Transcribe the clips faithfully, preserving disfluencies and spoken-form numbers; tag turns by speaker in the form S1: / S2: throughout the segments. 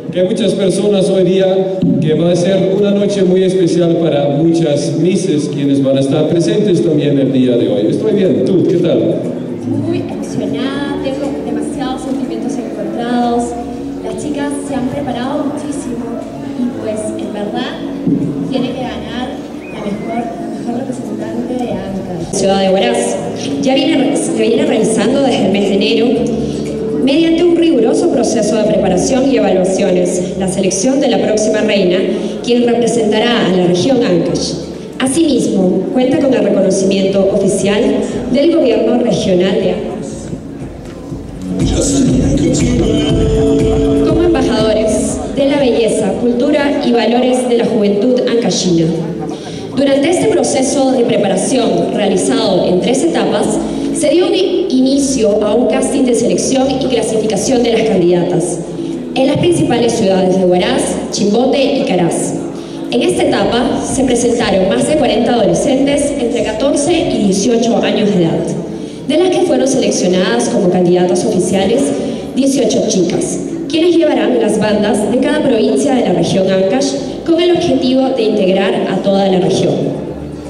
S1: que hay muchas personas hoy día que va a ser una noche muy especial para muchas misses quienes van a estar presentes también el día de hoy. Estoy bien, ¿tú qué tal?
S2: Muy emocionada, tengo demasiados sentimientos encontrados. Las chicas se han preparado muchísimo y pues en verdad tiene que ganar la mejor, la mejor representante de Ancash.
S3: Ciudad de Huaraz ya viene, se viene realizando desde el mes de enero mediante un riguroso proceso de preparación y evaluaciones la selección de la próxima reina, quien representará a la región Ancash. Asimismo, cuenta con el reconocimiento oficial del gobierno regional de Ancash. Como embajadores de la belleza, cultura y valores de la juventud ancashina. Durante este proceso de preparación, realizado en tres etapas, se dio un inicio a un casting de selección y clasificación de las candidatas en las principales ciudades de Huaraz, Chimbote y Caraz. En esta etapa se presentaron más de cuarenta adolescentes entre catorce y dieciocho años de edad, de las que fueron seleccionadas como candidatas oficiales dieciocho chicas, quienes llevarán las bandas de cada provincia de la región Ancash con el objetivo de integrar a toda la región.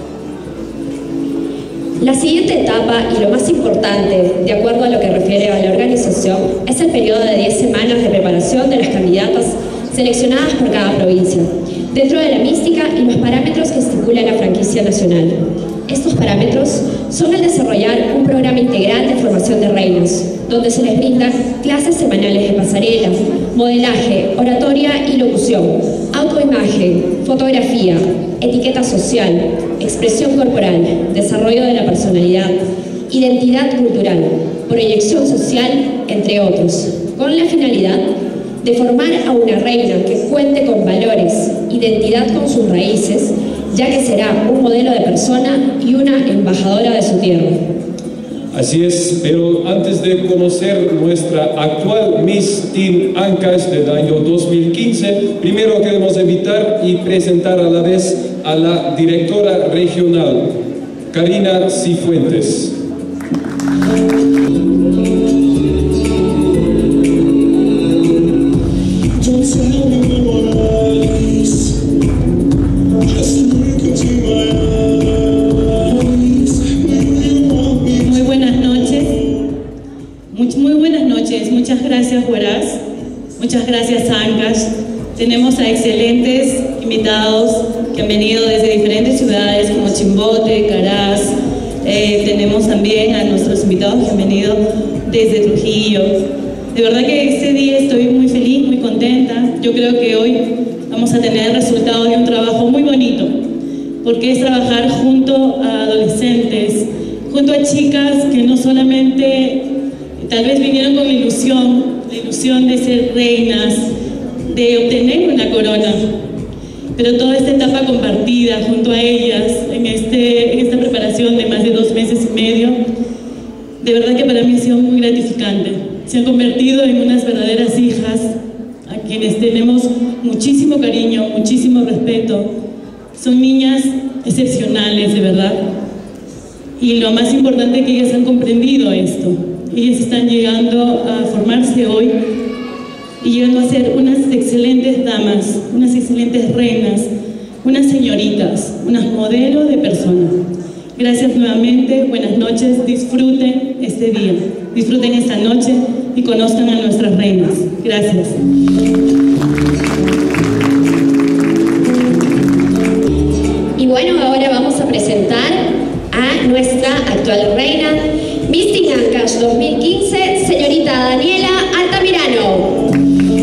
S3: La siguiente etapa, y lo más importante, de acuerdo a lo que refiere a la organización, es el periodo de diez semanas de preparación de las candidatas seleccionadas por cada provincia, dentro de la mística y los parámetros que estipula la franquicia nacional. Estos parámetros son el desarrollar un programa integral de formación de reinas, donde se les brindan clases semanales de pasarela, modelaje, oratoria y locución, autoimagen, fotografía, etiqueta social, expresión corporal, desarrollo de la personalidad, identidad cultural, proyección social, entre otros, con la finalidad de formar a una reina que cuente con valores, identidad con sus raíces, ya que será un modelo de persona y una embajadora de su tierra.
S1: Así es, pero antes de conocer nuestra actual Miss Teen Ancash del año dos mil quince, primero queremos invitar y presentar a la vez a la directora regional, Karina Cifuentes.
S4: Muchas gracias, Huaraz. Muchas gracias, Ancash. Tenemos a excelentes invitados que han venido desde diferentes ciudades como Chimbote, Caraz. Eh, tenemos también a nuestros invitados que han venido desde Trujillo. De verdad que este día estoy muy feliz, muy contenta. Yo creo que hoy vamos a tener el resultado de un trabajo muy bonito, porque es trabajar junto a adolescentes, junto a chicas que no solamente tal vez vinieron con la ilusión, la ilusión de ser reinas, de obtener una corona, pero toda esta etapa compartida junto a ellas en, este, en esta preparación de más de dos meses y medio, de verdad que para mí ha sido muy gratificante. Se han convertido en unas verdaderas hijas a quienes tenemos muchísimo cariño, muchísimo respeto. Son niñas excepcionales, de verdad. Y lo más importante es que ellas han comprendido esto. Ellas están llegando a formarse hoy y llegando a ser unas excelentes damas, unas excelentes reinas, unas señoritas, unas modelos de personas. Gracias nuevamente, buenas noches, disfruten este día, disfruten esta noche y conozcan a nuestras reinas. Gracias.
S3: Y bueno, ahora vamos a presentar a nuestra actual reina, Miss Teen Ancash dos mil quince, señorita Daniela Altamirano.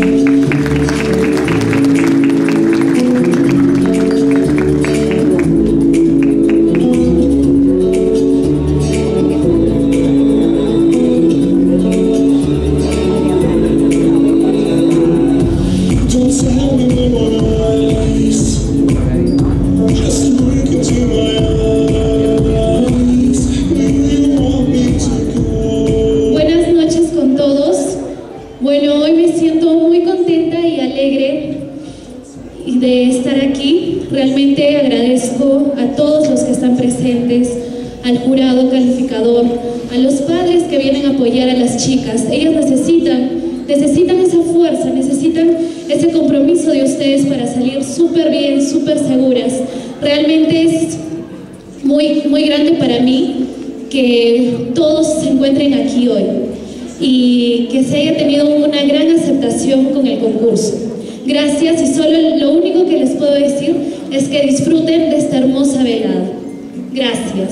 S2: Realmente agradezco a todos los que están presentes, al jurado calificador, a los padres que vienen a apoyar a las chicas. Ellas necesitan, necesitan esa fuerza, necesitan
S5: ese compromiso de ustedes para salir súper bien, súper seguras. Realmente es muy, muy grande para mí que todos se encuentren aquí hoy y que se haya tenido una gran aceptación con el concurso. Gracias, y solo lo único que les puedo decir es que disfruten de esta hermosa velada. Gracias.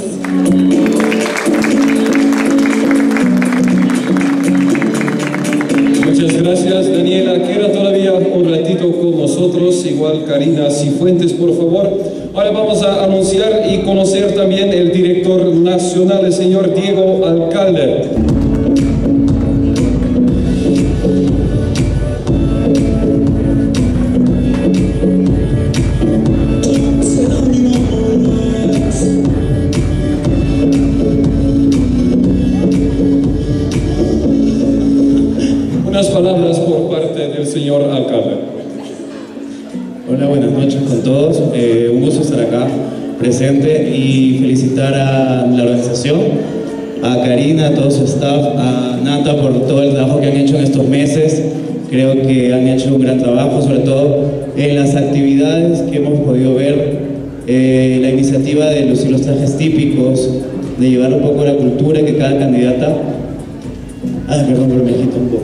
S1: Muchas gracias, Daniela. Queda todavía un ratito con nosotros, igual Karina Cifuentes, por favor. Ahora vamos a anunciar y conocer también el director nacional, el señor Diego Alcalde. Unas palabras por parte del señor alcalde.
S6: Hola, buenas noches con todos. Eh, un gusto estar acá presente y felicitar a la organización, a Karina, a todo su staff, a Nata por todo el trabajo que han hecho en estos meses. Creo que han hecho un gran trabajo, sobre todo en las actividades que hemos podido ver, eh, la iniciativa de lucir los trajes típicos, de llevar un poco la cultura que cada candidata... Ah, perdón, pero me agito un poco.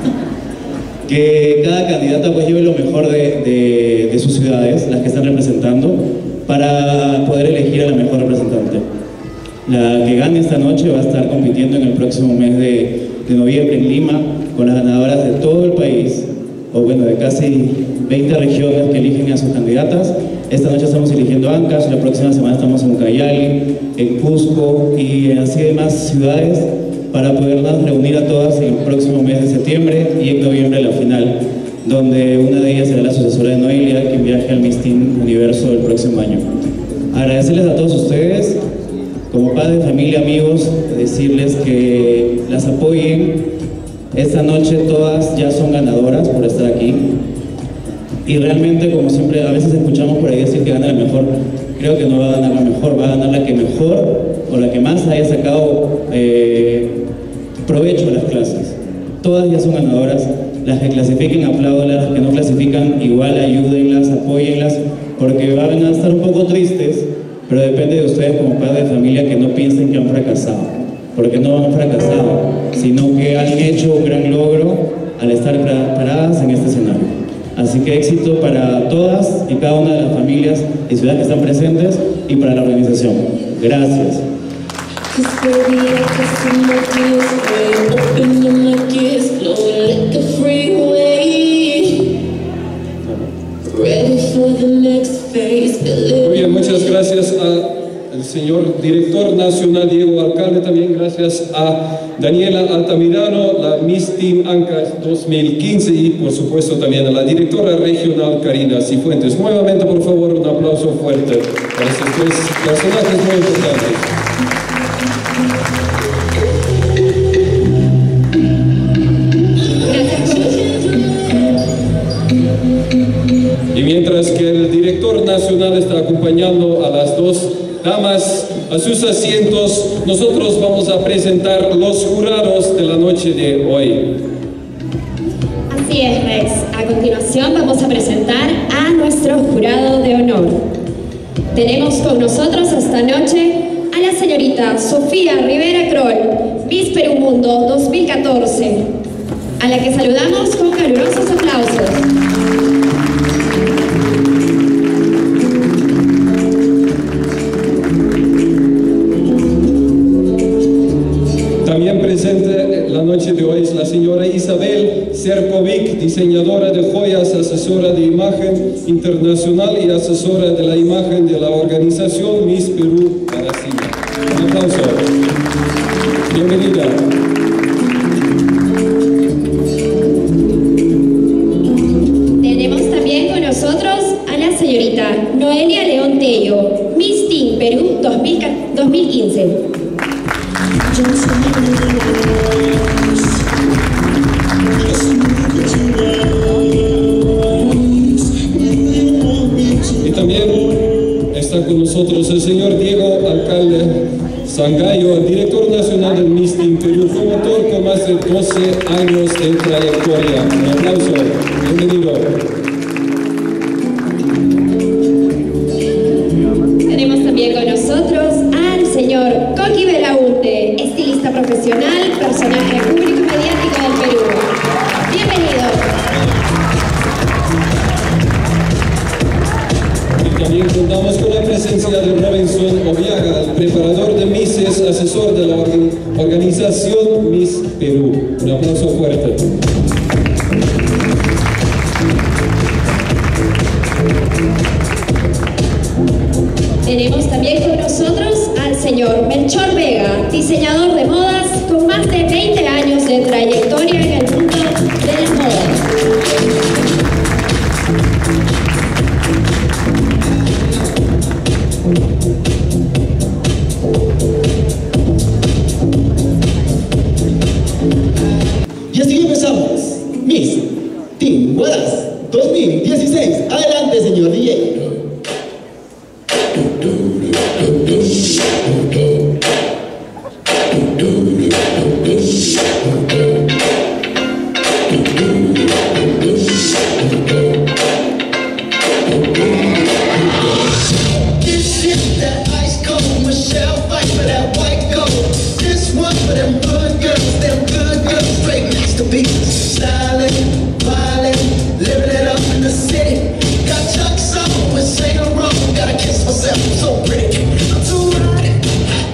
S6: Que cada candidata pues lleve lo mejor de, de, de sus ciudades, las que están representando, para poder elegir a la mejor representante. La que gane esta noche va a estar compitiendo en el próximo mes de, de noviembre en Lima con las ganadoras de todo el país, o bueno, de casi veinte regiones que eligen a sus candidatas. Esta noche estamos eligiendo Ancash, la próxima semana estamos en Ucayali, en Cusco y en así demás ciudades, para poderlas reunir a todas en el próximo mes de septiembre y en noviembre la final, donde una de ellas será la sucesora de Noelia, que viaje al Miss Teen Universo el próximo año. Agradecerles a todos ustedes, como padres, familia, amigos, decirles que las apoyen. Esta noche todas ya son ganadoras por estar aquí. Y realmente, como siempre, a veces escuchamos por ahí decir que gana la mejor. Creo que no va a ganar la mejor, va a ganar la que mejor o la que más haya sacado eh, provecho de las clases. Todas ya son ganadoras. Las que clasifiquen, apláudanlas. Las que no clasifican, igual ayúdenlas, apóyenlas, porque van a estar un poco tristes, pero depende de ustedes como padres de familia que no piensen que han fracasado, porque no han fracasado, sino que han hecho un gran logro al estar paradas en este escenario. Así que éxito para todas y cada una de las familias y ciudades que están presentes y para la organización. Gracias.
S1: Muy bien, muchas gracias al señor director nacional Diego Alcalde, también gracias a Daniela Altamirano, la Miss Teen Ancash dos mil quince, y por supuesto también a la directora regional Karina Cifuentes. Nuevamente, por favor, un aplauso fuerte para estos tres personajes muy importantes. Y mientras que el director nacional está acompañando a las dos damas a sus asientos, nosotros vamos a presentar los jurados de la noche de hoy.
S3: Así es, Rex. A continuación vamos a presentar a nuestro jurado de honor. Tenemos con nosotros esta noche a la señorita Sofía Rivera Kroll, Miss Perú Mundo dos mil catorce, a la que saludamos con calurosos aplausos.
S1: También presente la noche de hoy es la señora Isabel Cercovic, diseñadora de joyas, asesora de imagen internacional y asesora de la imagen de la organización Miss Perú Brasil. Un aplauso. Bienvenida.
S3: Tenemos también con nosotros a la señorita Noelia León Tello, Miss Teen Perú dos mil quince.
S1: Y también está con nosotros el señor Diego Alcalde, Sangallo, director nacional del Miss Teen Perú, promotor con más de doce años de trayectoria. Un aplauso. Bienvenido.
S3: Tenemos también con nosotros al señor Coqui Belaunde, estilista profesional, personaje público y mediático del Perú. Bienvenido.
S1: Y también contamos con la presencia de Robinson Oviaga, el preparador de Misses, asesor de la orga- organización Miss Perú. Un aplauso fuerte.
S3: Tenemos también con nosotros al señor Melchor Vega, diseñador de modas con más de veinte años de trayectoria en el mundo de las modas.
S7: Y así empezamos. Miss Teen Modas dos mil dieciséis. Adelante, señor D J.
S8: This is that ice cold Michelle fight for that white gold. This one for them good girls, them good girls, straight masterpieces. Styling, violin, living it up in the city. Got Chuck's on with Saint Laurent, gotta kiss myself, I'm so pretty. I'm too hot,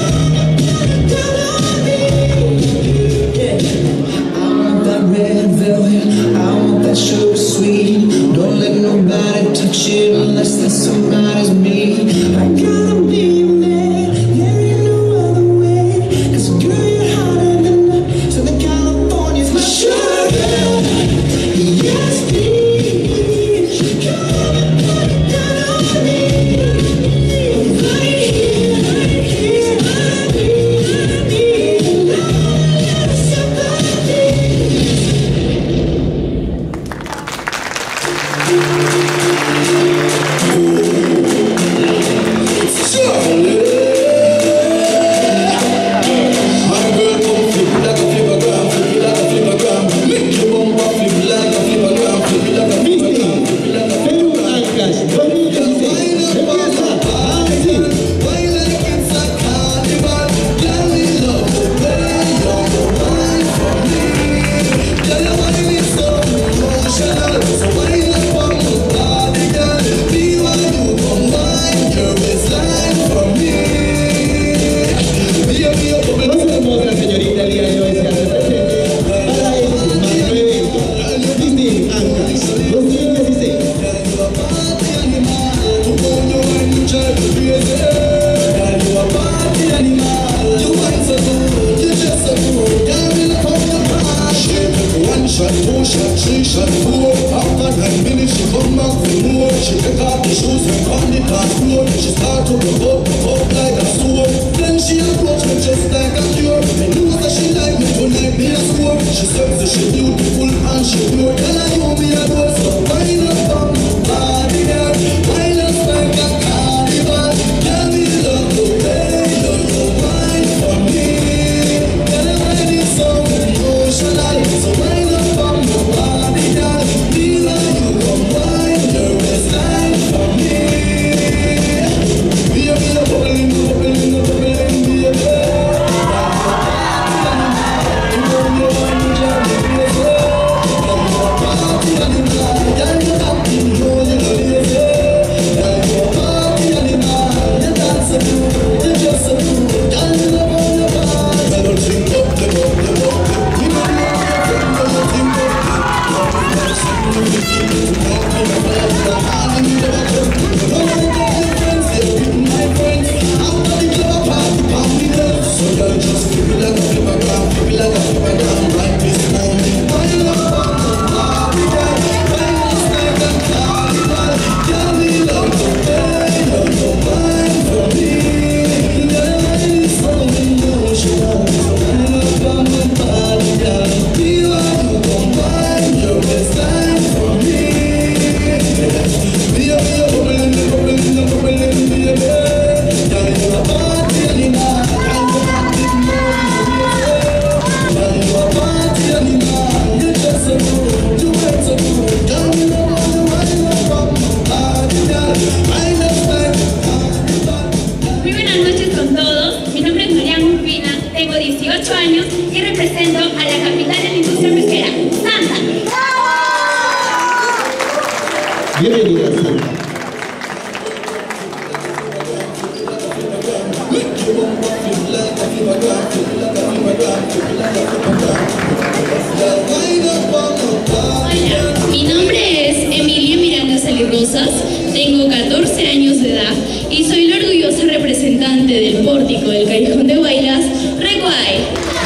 S5: Tengo catorce años de edad y soy la orgullosa representante del pórtico del Callejón de Guaylas, Recuay.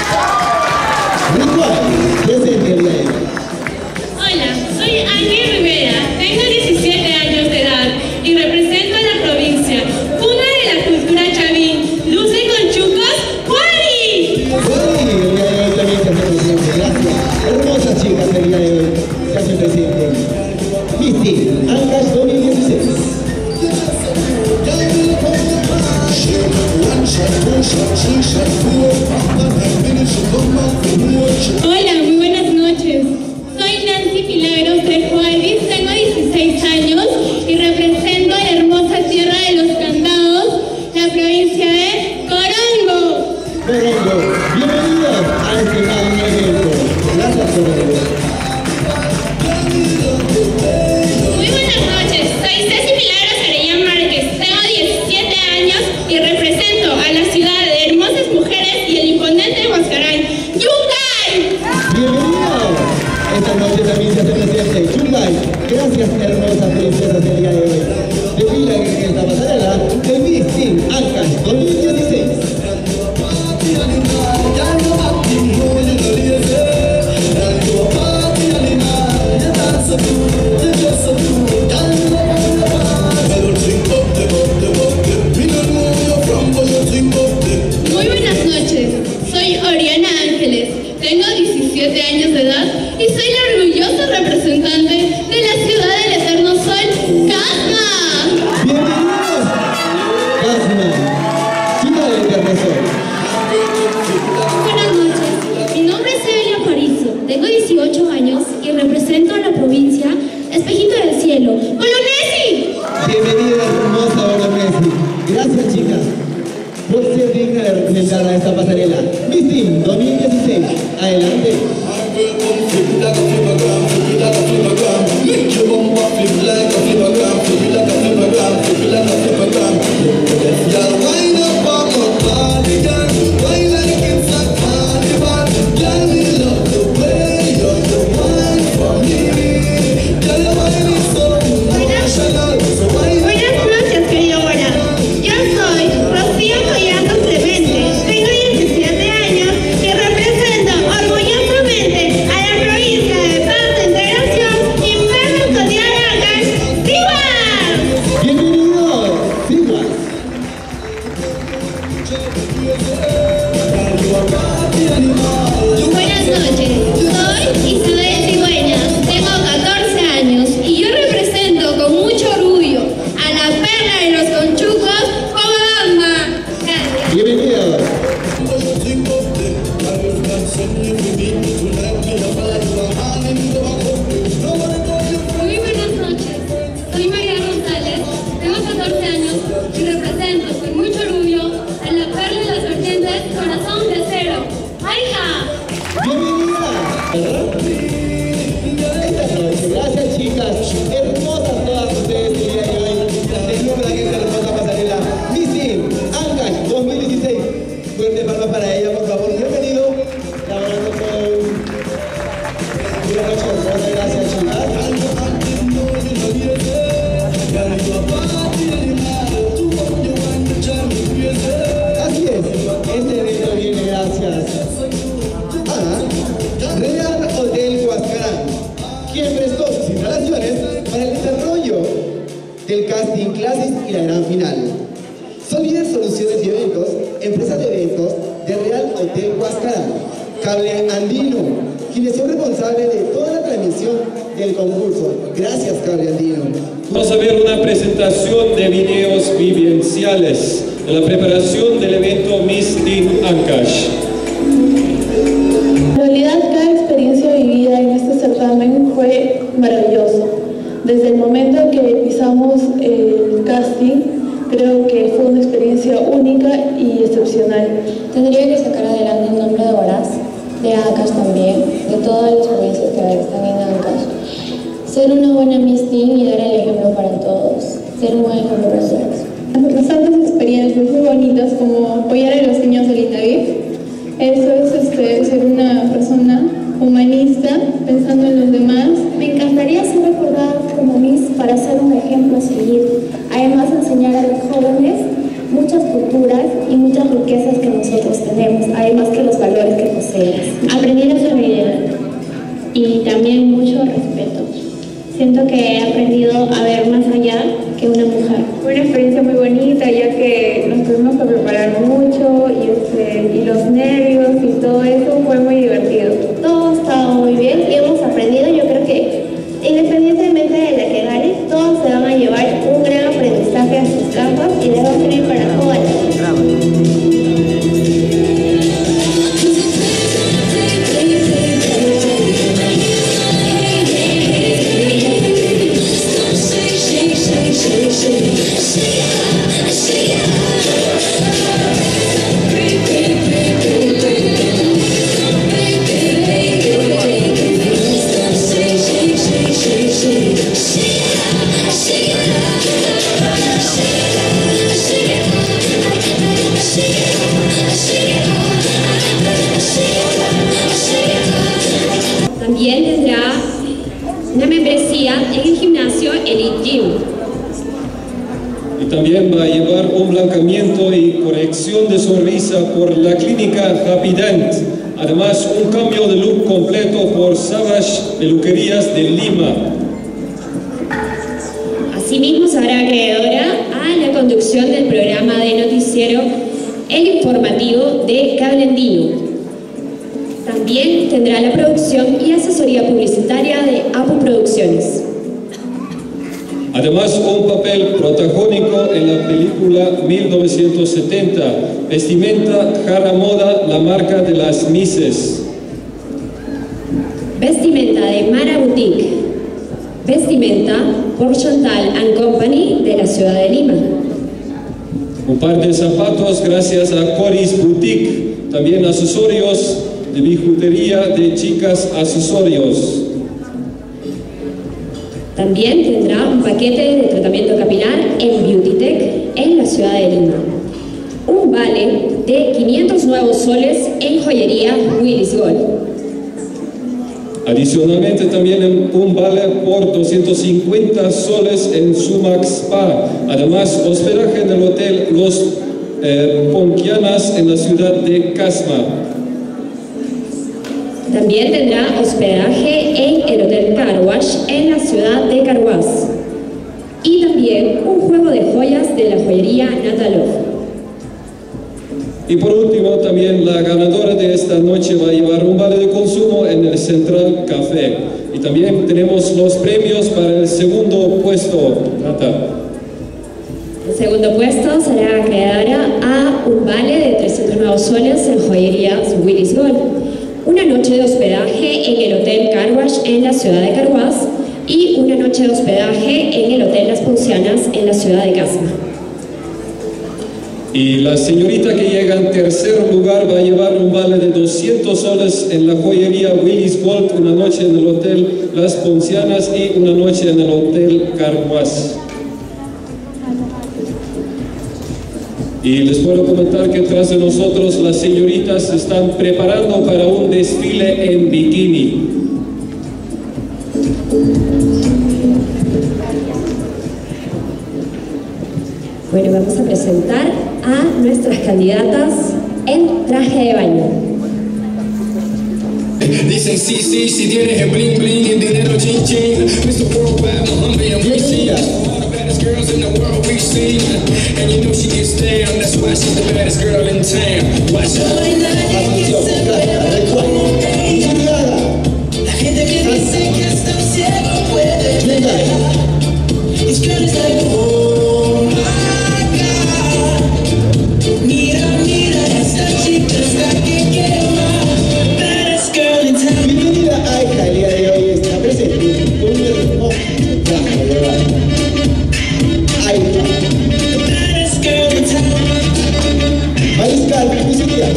S5: Hola, soy Angie Rivera, tengo diecisiete años de edad y represento a la provincia, cuna de la cultura chavín, Luce con Chucos, Juari.
S7: Juari, el día de hoy también se hace presente, gracias. Hermosas chicas el día de hoy se hacen presente. Misti, Ancash dos mil dieciséis.
S5: Hola, muy buenas noches. Soy Nancy Milagros de Juárez, tengo dieciséis años y represento a la hermosa tierra de los Candados, la provincia de Corongo.
S7: Corongo, bienvenidos a este gran evento. Gracias, Corongo.
S5: Muy buenas noches, soy Ceci Milagros Arellán Márquez, tengo diecisiete años y represento a la ciudad de Hermosa. diecisiete años de edad y soy la orgullosa representante de la ciudad del eterno sol, Casma.
S7: ¡Bienvenidos! Casma, chica del eterno sol.
S5: Buenas noches, mi nombre es Evelia Aparicio, tengo dieciocho años y represento a la provincia Espejito del Cielo. ¡Bolognesi!
S7: Bienvenida, hermosa Bolognesi. Gracias, chicas, por ser digna de representar a esta pasarela. Miss Teen dos mil dieciséis. Adelante.
S9: del casting, clases y la gran final. Son líderes soluciones y eventos, empresas de eventos de Real Hotel Huascarán, Cable Andino, quienes son responsables de toda la transmisión del concurso. Gracias, Cable Andino.
S1: Vamos a ver una presentación de videos vivenciales de la preparación del evento Miss Teen Ancash.
S10: En realidad, cada experiencia vivida en este certamen fue maravilloso. Desde el momento que pisamos el casting, creo que fue una experiencia única y excepcional.
S2: Tendría que sacar adelante el nombre de Huaraz, de Ancash también, de todas las provincias que están en Ancash. Ser una buena Miss Teen y dar el ejemplo para todos. Ser un buen ejemplo para todos.
S10: Bastantes experiencias muy bonitas, como apoyar a los niños del INAVIF. Eso es este, ser una persona humanista, pensando en los demás.
S2: Me encantaría ser recordada como Miss para ser un ejemplo a seguir. Además, enseñar a los jóvenes muchas culturas y muchas riquezas que nosotros tenemos, además que los valores que poseemos.
S10: Aprender a sobrevivir y también mucho respeto. Siento que he aprendido a ver más allá que una mujer.
S11: Fue una experiencia muy bonita, ya que nos tuvimos que preparar mucho y, este, y los nervios y todo eso fue muy divertido.
S2: Todo ha estado muy bien y hemos aprendido. Yo creo que independientemente de la que gane, todos se van a llevar un gran aprendizaje a sus casas y les va a servir para toda la vida.
S3: También tendrá una membresía en el gimnasio Elite Gym.
S1: Y también va a llevar un blanqueamiento y corrección de sonrisa por la clínica Happy Dent. Además, un cambio de look completo por Savage Peluquerías de Lima.
S3: Asimismo, se hará acreedora a la conducción del programa de noticiero El Informativo de Cable Andino. También tendrá la producción y asesoría publicitaria de Apu Producciones.
S1: Además, un papel protagónico en la película mil novecientos setenta, Vestimenta Jara Moda, la marca de las Misses.
S3: Vestimenta de Mara Boutique. Vestimenta por Chantal and Company de la ciudad de Lima.
S1: Un par de zapatos gracias a Coris Boutique. También accesorios de bijutería de Chicas Accesorios.
S3: También tendrá un paquete de tratamiento capilar en Beauty Tech en la ciudad de Lima. Un vale de quinientos nuevos soles en joyería Willis Gold.
S1: Adicionalmente también un vale por doscientos cincuenta soles en Sumac Spa. Además, hospedaje en el hotel Los eh, Ponquianas en la ciudad de Casma.
S3: También tendrá hospedaje en el Hotel Carwash en la ciudad de Carhuaz. Y también un juego de joyas de la joyería Natalov.
S1: Y por último, también la ganadora de esta noche va a llevar un vale de consumo en el Central Café. Y también tenemos los premios para el segundo puesto, Nata.
S3: El segundo puesto será acreedora a un vale de trescientos nuevos soles en joyerías Willis Gold. Una noche de hospedaje en el Hotel Carwash en la ciudad de Carhuaz y una noche de hospedaje en el Hotel Las Poncianas en la ciudad de Casma.
S1: Y la señorita que llega en tercer lugar va a llevar un vale de doscientos soles en la joyería Willis Gold, una noche en el Hotel Las Poncianas y una noche en el Hotel Carhuaz. Y les puedo comentar que tras de nosotros las señoritas se están preparando para un desfile en bikini.
S3: Bueno, vamos a presentar a nuestras candidatas en traje de baño.
S8: Dicen sí, sí, si tienes el bling bling, el dinero chin chin. mister Worldwide, Muhammad and we see all the baddest girls in the world we see. And you know she gets down, that's why she's the baddest girl in town. Watch out.
S12: La gente que dice que está ciego puede ver. This girl is like, oh my God. Mira, mira, esta chica está que quema. Baddest girl in town.
S7: Bienvenida a Aika, el día de hoy está presente con un hermoso traje de baño. Aika.
S12: Baddest girl in town.
S7: Mariscal, publicidad.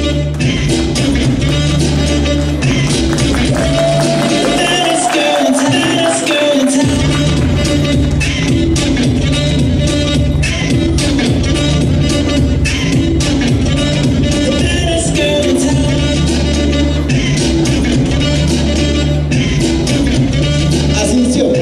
S12: Baddest girl in town. Baddest girl in town. Baddest girl in town.
S7: Asunción.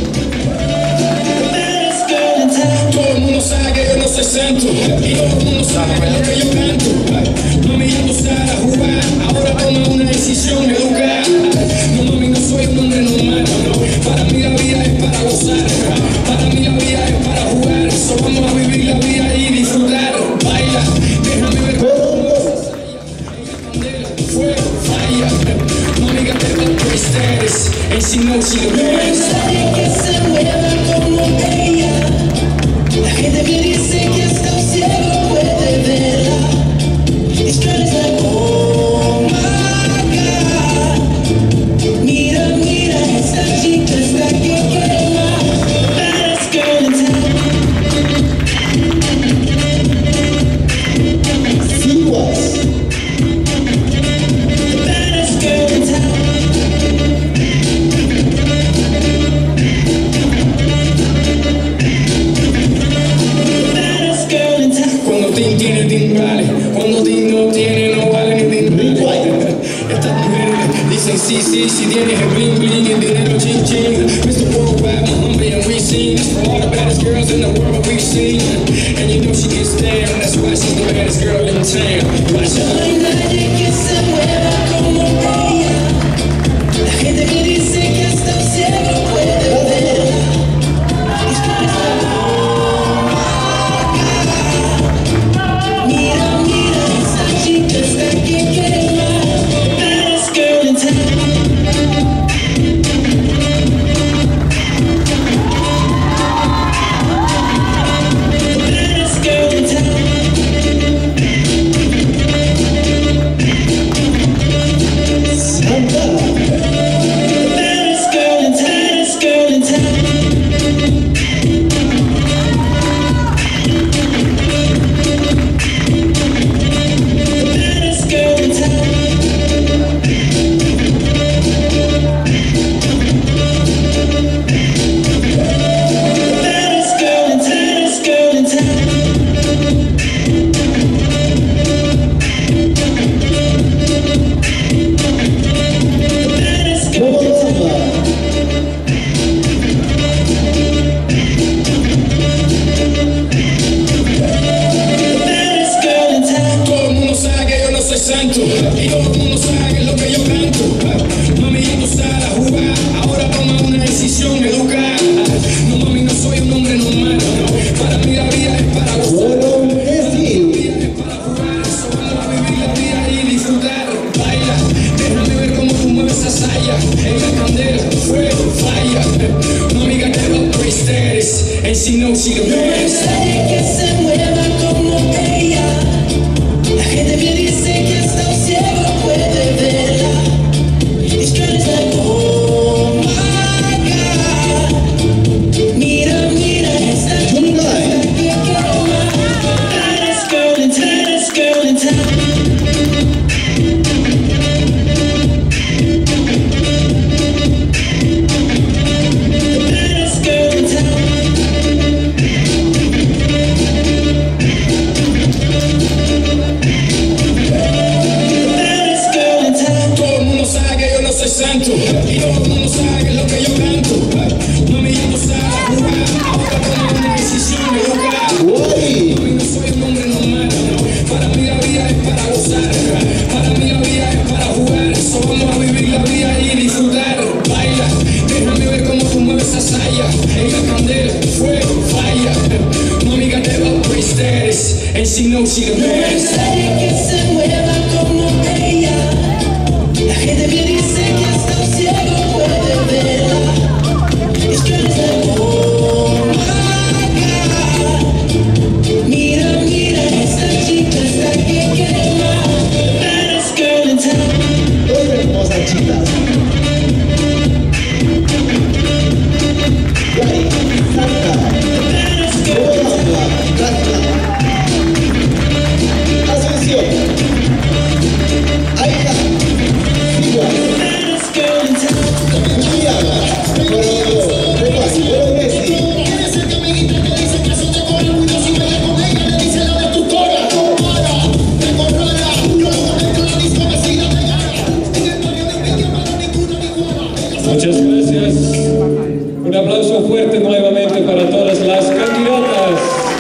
S12: Baddest girl in town.
S8: Todo el mundo sabe que yo no soy santo y todo el mundo sabe lo que yo canto. Mami, yo no sé a jugar, ahora toma una decisión educada. No, mami, no soy un hombre normal, no. Para mí la vida es para gozar, para mí la vida es para jugar. Solo vamos a vivir la vida y disfrutar. Baila, déjame ver cómo candela, fuego, fire. Mami got that upgrade status, and she knows she the best.
S12: Nadie que se mueva como ella. La gente que dice que está ciego puede verla. This girl is like, oh my God. Mira, mira, esta chica está que quema. Baddest girl in town.
S7: Siguas.
S12: Baddest girl in town. Baddest girl in town.
S8: Cuando Tim tiene, Tim vale. Cuando Tim no tiene, no vale ni Tim vale. Estas mujeres dicen sí, sí, si tienes el bling bling, el dinero chin chin. mister Worldwide, Muhammad and we sing. For all the baddest girls in the world we've seen. And you know she gets down, that's why she's the baddest girl in town. Watch
S12: No
S8: out.
S12: hay nadie que se mueva como ella. La gente que dice que está ciego puede verla. This girl is like, oh my God. Mira, mira, esa chica está que quema.
S13: santo y todo el mundo sabe que es lo que yo canto. Mami, ya tú sabes a jugar, ahora toma una decisión, educar. No, mami, no soy un hombre normal, no. Para mí la vida es para gozar. En la candela, fuego, falla. Mami got that upgrade status, and she knows she the best.
S12: Que se mueva como ella. La gente me dice que hasta un ciego puede verla. This girl is like, oh my God. Mira, mira esta chica que quema. Baddest girl in town, baddest girl in town.
S13: Santo, y todo el mundo sabe que es lo que yo canto. Mami, ya tú sabes jugar, ahora toma una decisión de educar. Mami, no soy un hombre normal, no. Para mí la vida es para gozar, para mí la vida es para jugar. So vamos a vivir la vida y disfrutar. Baila, déjame ver cómo tú mueves esa saya. En la candela, fuego, falla. Mami got that upgrade status, and she knows she the best.
S12: Que se mueva como ella. La gente me dice que hasta un ciego puede verla. Es que es el oh my God. Mira, mira, esta chica está que quema. Baddest girl in town.
S9: Dos hermosas chicas. Yari, Santa, Boa, Casla, Asunción, Aida, Sigua, Juliana, Coronado, Reguas, Oro Messi.
S1: Muchas gracias. Un aplauso fuerte nuevamente para todas las candidatas.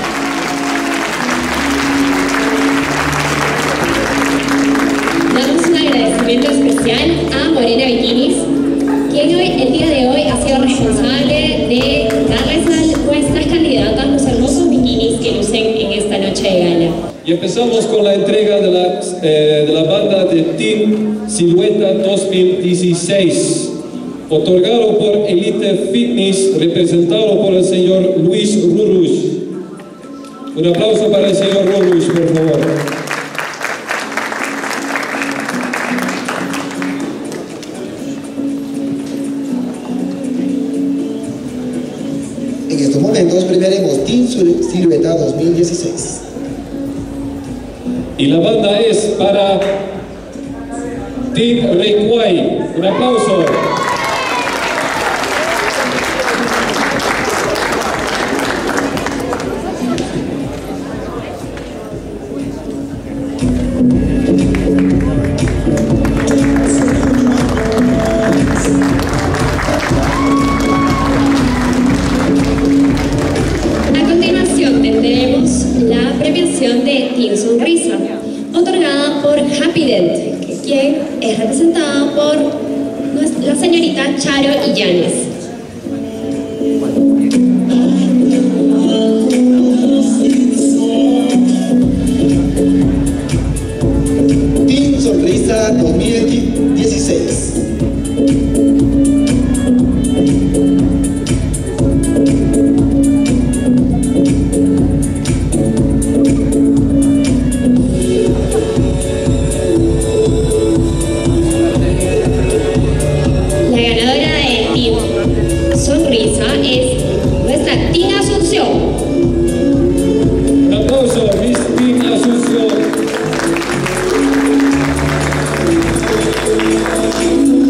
S3: Damos un agradecimiento especial a Morena Bikinis, quien hoy, el día de hoy ha sido responsable de darles a nuestras candidatas los hermosos bikinis que lucen en esta noche de gala.
S1: Y empezamos con la entrega de la, eh, de la banda de Team Silueta dos mil dieciséis, otorgado por Elite Fitness, representado por el señor Luis Rurus. Un aplauso para el señor Rurus, por favor.
S9: En estos momentos premiaremos Team Silueta dos mil dieciséis.
S1: Y la banda es para Team Recuay. Un aplauso.
S3: A continuación tendremos la premiación de Team Sonrisa, otorgada por Happy Dent, quien es representada por nuestra- la señorita Charo Illanes.
S9: Team Sonrisa dos mil dieciséis.
S3: La ganadora de Team Sonrisa es nuestra Tina Asunción.
S1: Un aplauso, Miss Team Asunción.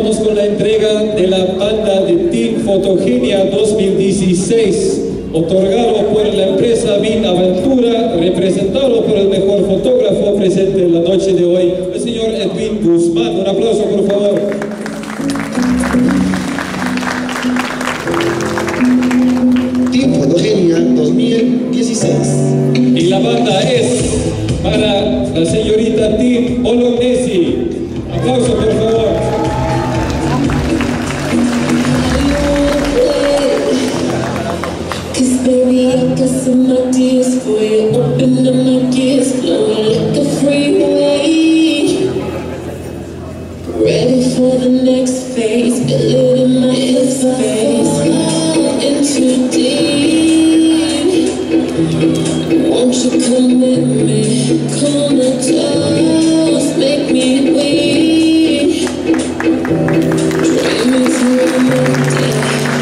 S1: continuamos con la entrega de la banda de Team Fotogenia dos mil dieciséis, otorgado por la empresa Vin Aventura, representado por el mejor fotógrafo presente en la noche de hoy, el señor Edwin Guzmán. Un aplauso, por favor.
S9: Team Fotogenia dos mil dieciséis.
S1: Y la banda es para la señorita Team Bolognesi. Aplauso, por favor.
S12: Cause baby, I got some ideas for you. Open up my gears, flowing like a freeway. Ready for the next phase, feel it in my face. In too deep. Won't you come with me? Calm the toes, make me weak. Dreaming through the day.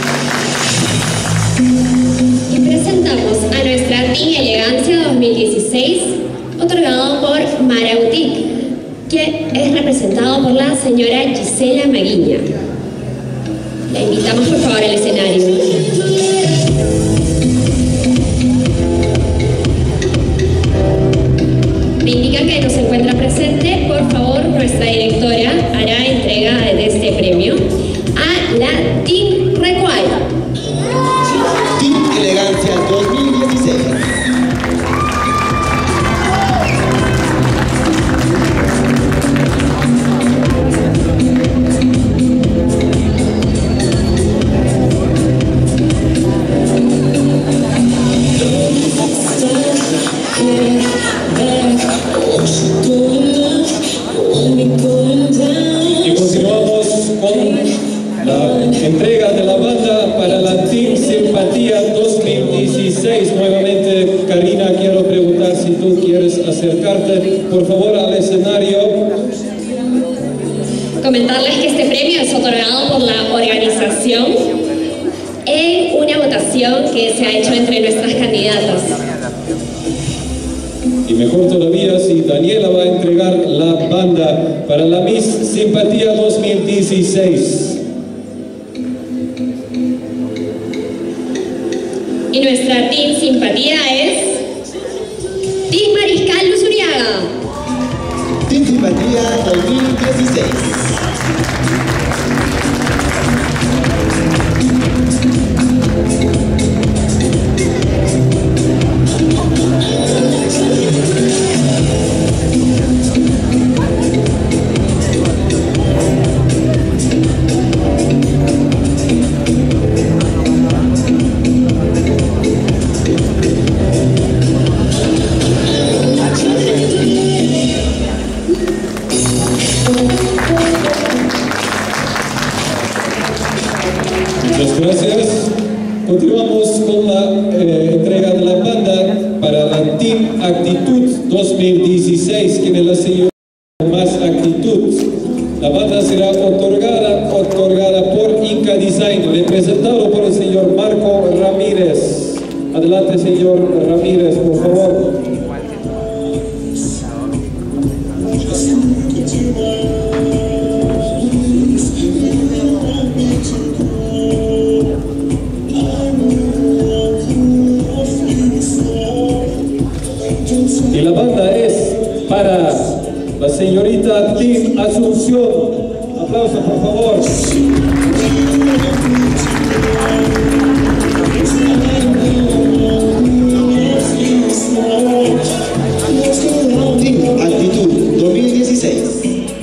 S3: Y presentamos a nuestra Team Elegancia dos mil dieciséis, otorgado por Mara Boutique, que es representado por la señora Gisela Maguiña. La invitamos por favor al escenario. Me indica que no se encuentra presente. Por favor, nuestra directora hará entrega de este premio a la Team Recuay.
S9: Team Elegancia dos mil dieciséis.
S1: Y continuamos con la entrega de la banda para la Team Simpatía dos mil dieciséis. Nuevamente, Karina, quiero preguntar si tú quieres acercarte, por favor, al escenario.
S3: Comentarles que este premio es otorgado por la organización en una votación que se ha hecho entre nuestras candidatas.
S1: Y mejor todavía si Daniela va a entregar la banda para la Miss Simpatía dos mil dieciséis.
S3: Y nuestra Team Simpatía es Team Mariscal Luz Uriaga.
S9: Team Simpatía dos mil dieciséis.
S1: Muchas gracias. Continuamos con la eh, entrega de la banda para la Team Actitud dos mil dieciséis, quien es la señora Más Actitud. La banda será otorgada, otorgada por Inca Design, representado por el señor Marco Ramírez. Adelante, señor Ramírez, por favor. Y la banda es para la señorita Team Asunción. Aplauso, por favor.
S9: Team Actitud dos mil dieciséis.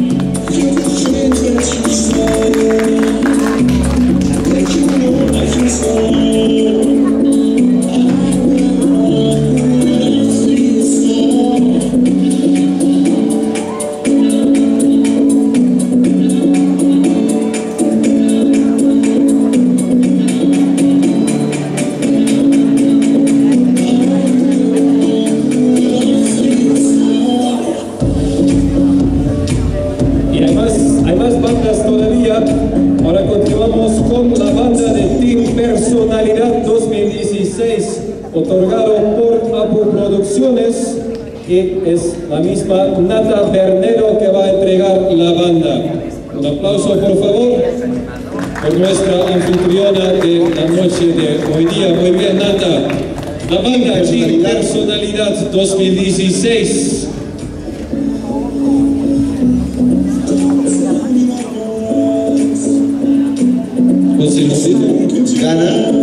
S1: Otorgado por Apu Producciones, y es la misma Nata Bernero que va a entregar la banda. Un aplauso, por favor, por nuestra anfitriona de la noche de hoy día. Muy bien, Nata. La banda Team Personalidad dos mil dieciséis.
S9: Gana.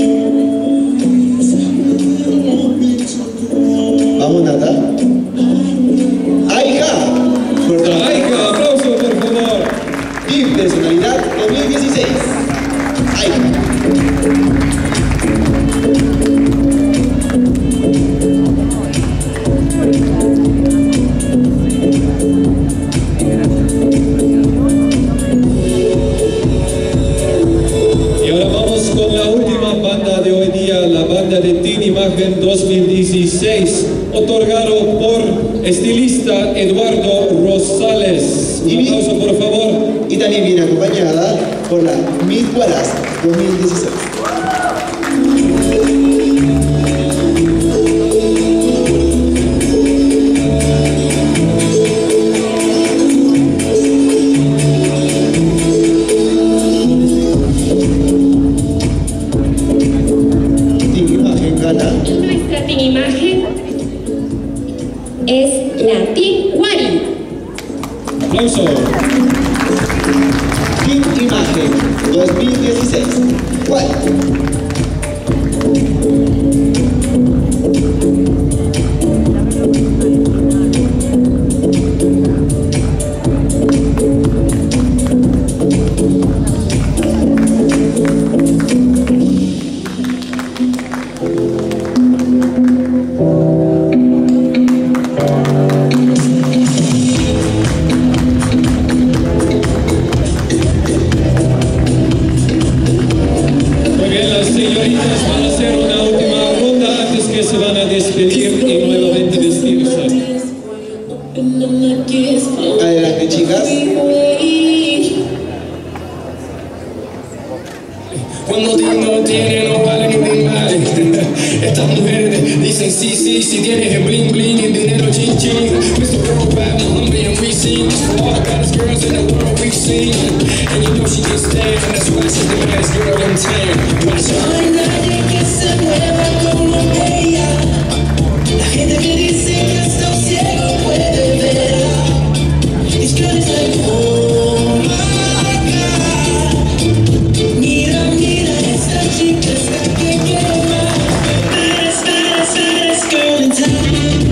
S9: Vamos, Nata. Aika.
S1: Aika, aplauso, por favor.
S9: Team Personalidad dos mil dieciséis. Aika.
S1: De Team Imagen dos mil dieciséis, otorgado por estilista Eduardo Rosales. Un aplauso, por favor.
S9: Y también viene acompañada por la Miss Huaraz dos mil dieciséis.
S3: Nuestra Team Imagen es la Team Wari.
S1: Aplauso.
S9: Team Imagen dos mil dieciséis. Wari.
S7: Adelante, chicas.
S13: Cuando no tiene, no vale ni un mal. Estas mujeres dicen sí, sí, si tienes el bling bling, el dinero chin chin. mister Worldwide, Muhammad, and we sing. All the baddest girls in the world we've seen. And you know she can stand, that's why she's the baddest girl in town. Watch out.
S12: No hay nadie que se mueva como ella. La gente que dice que está ciego puede verla. This girl is like, oh my God. Mira, mira, esta chica está que quema. Baddest, baddest, baddest girl in town.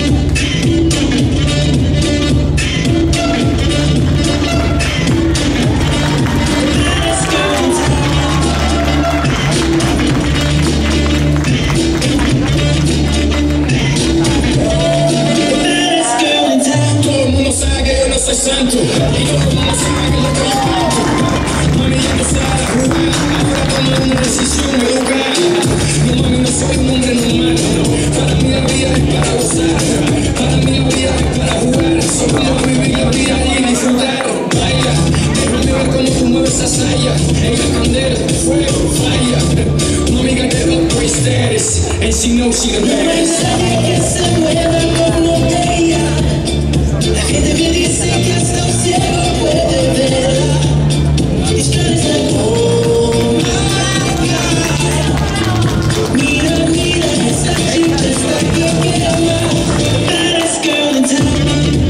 S13: Soy santo, y todo el mundo sabe que lo que yo canto. Mami, ya no sabe jugar, ahora tomo una decisión educada. No, mami, no soy un hombre normal, no. Para mí la vida es para gozar, para mí la vida es para jugar. Solo vamos a vivir la vida y disfrutar. Baila, déjame ver cómo tú mueves esa saya. En la candela, fuego, falla. Mami got that upgrade status, and she knows she the
S12: No hay
S13: baddest.
S12: nadie que se mueva como ella. La gente me dice que hasta un ciego puede verla. This girl is like, oh my God. Mira, mira, esa chica está que quema. Baddest girl in town.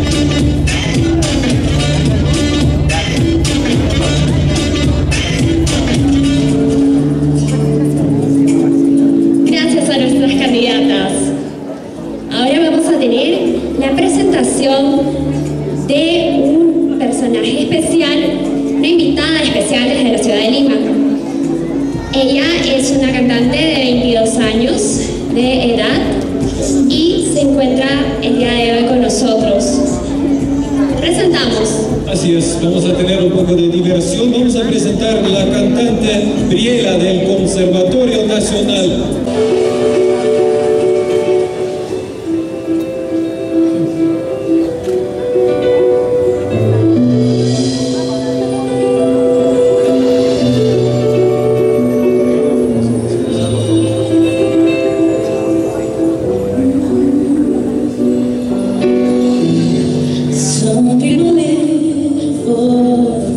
S3: Gracias a nuestras candidatas. Ahora vamos a tener la presentación de un personaje especial, una invitada especial desde la ciudad de Lima. Ella es una cantante de veintidós años de edad y se encuentra el día de hoy con nosotros. Presentamos.
S1: Así es, vamos a tener un poco de diversión. Vamos a presentar la cantante Briela del Conservatorio Nacional.
S12: Some people live for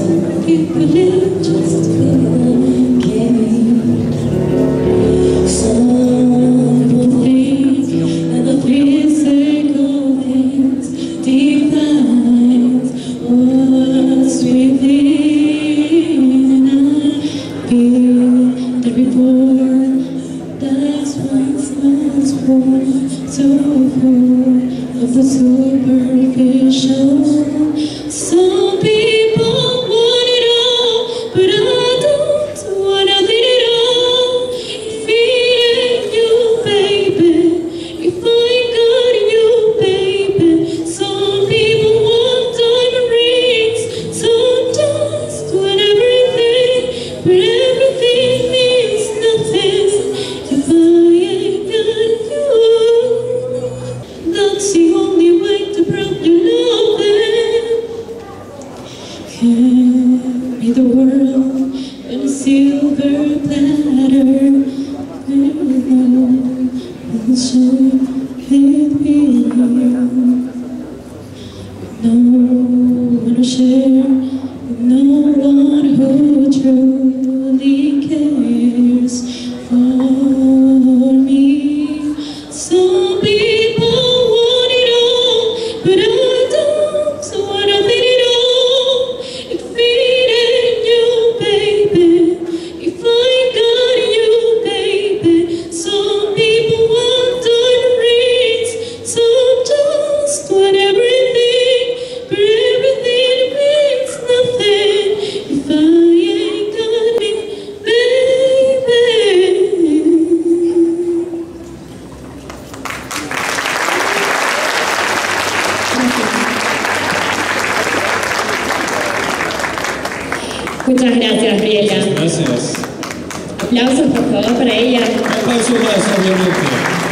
S3: Muchas gracias, Briela.
S1: Gracias.
S3: Aplausos, por favor, para ella.
S1: Aplausos más, obviamente.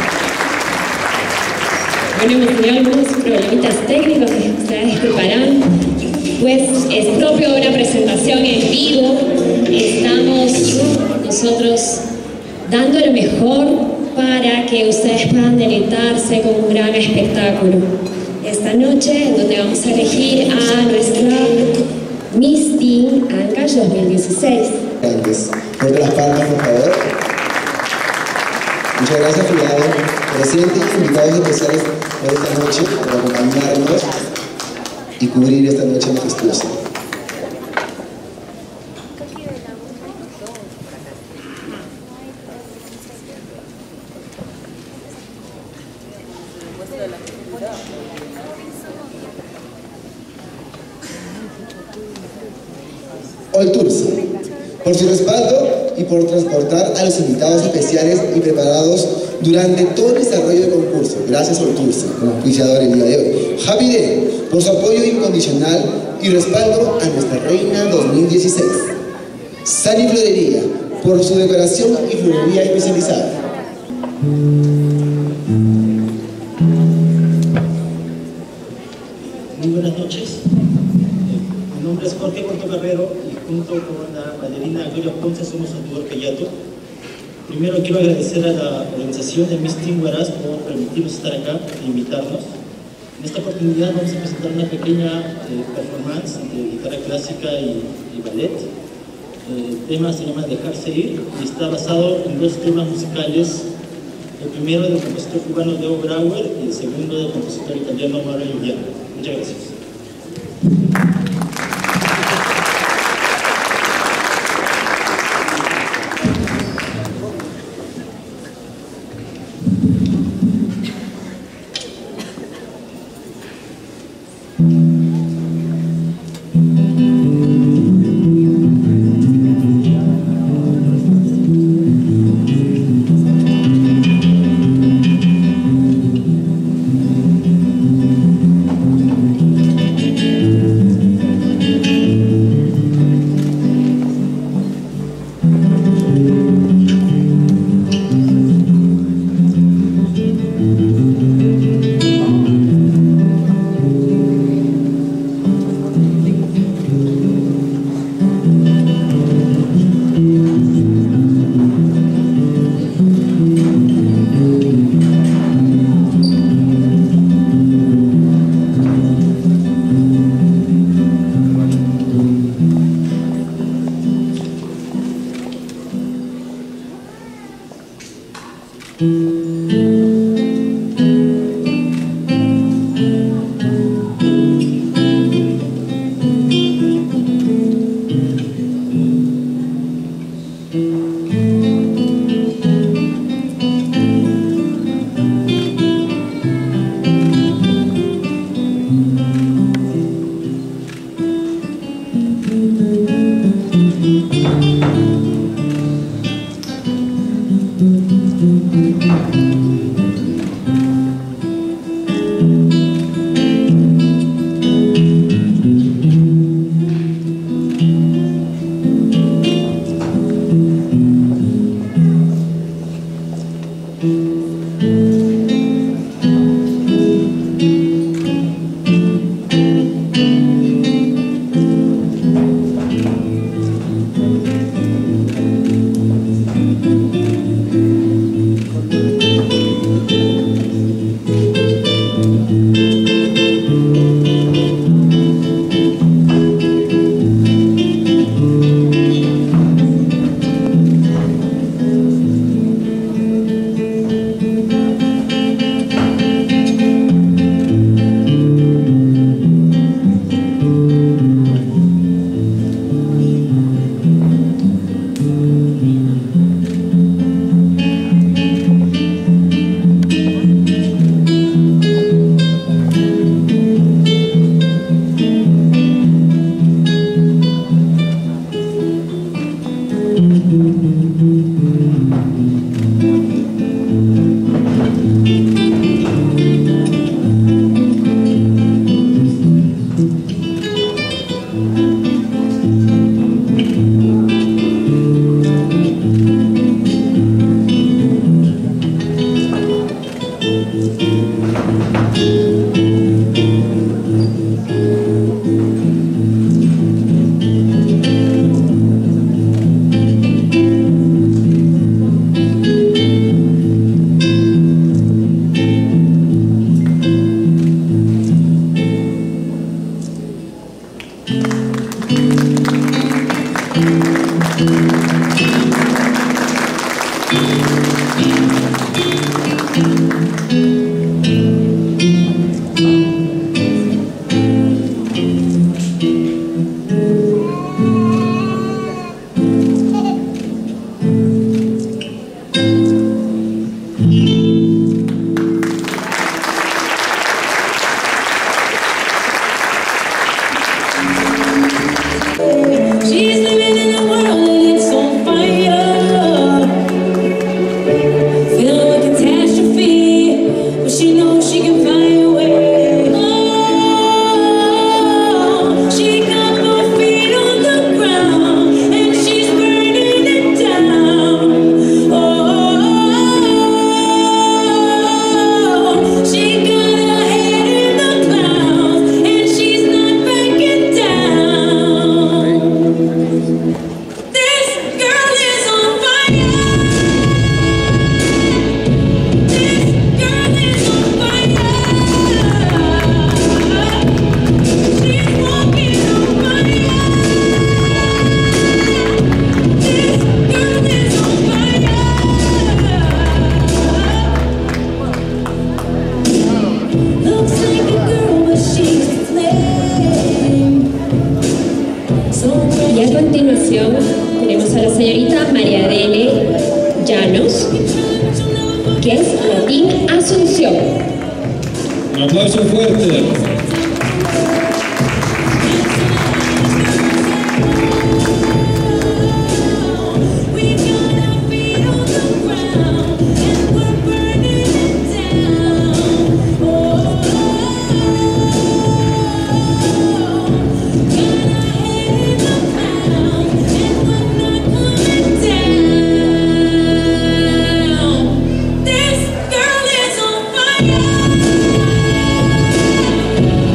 S3: Bueno, hemos tenido algunos problemitas técnicos que ustedes disculparán. Pues es propio de una presentación en vivo. Estamos nosotros dando lo mejor para que ustedes puedan deleitarse con un gran espectáculo. Esta noche, en donde vamos a elegir a nuestra Miss Teen Ancash dos mil dieciséis.
S9: Gracias. Fuerte las palmas, por favor. Muchas gracias, jurado. Presentes y invitados especiales por esta noche, por acompañarnos y cubrir esta noche majestuosa. Oltursa, por su respaldo y por transportar a los invitados especiales y preparados durante todo el desarrollo del concurso. Gracias, Oltursa, como auspiciador el día de hoy. Happy Day, por su apoyo incondicional y respaldo a nuestra Reina dos mil dieciséis. Sani Florería, por su decoración y florería especializada.
S14: Muy buenas noches. Mi nombre es Jorge Portocarrero y junto con la bailarina Gloria Ponce somos Antiguo Cayato. Primero quiero agradecer a la organización de Miss Teen Huaraz por permitirnos estar acá e invitarnos. En esta oportunidad vamos a presentar una pequeña eh, performance de guitarra clásica y, y ballet. El tema se llama Dejarse Ir y está basado en dos temas musicales. El primero del compositor cubano Leo Brauer y el segundo del compositor italiano Mauro Giuliano. Muchas gracias.
S12: Thank
S3: que es Latín Asunción.
S1: Un aplauso fuerte.
S12: This girl is on fire.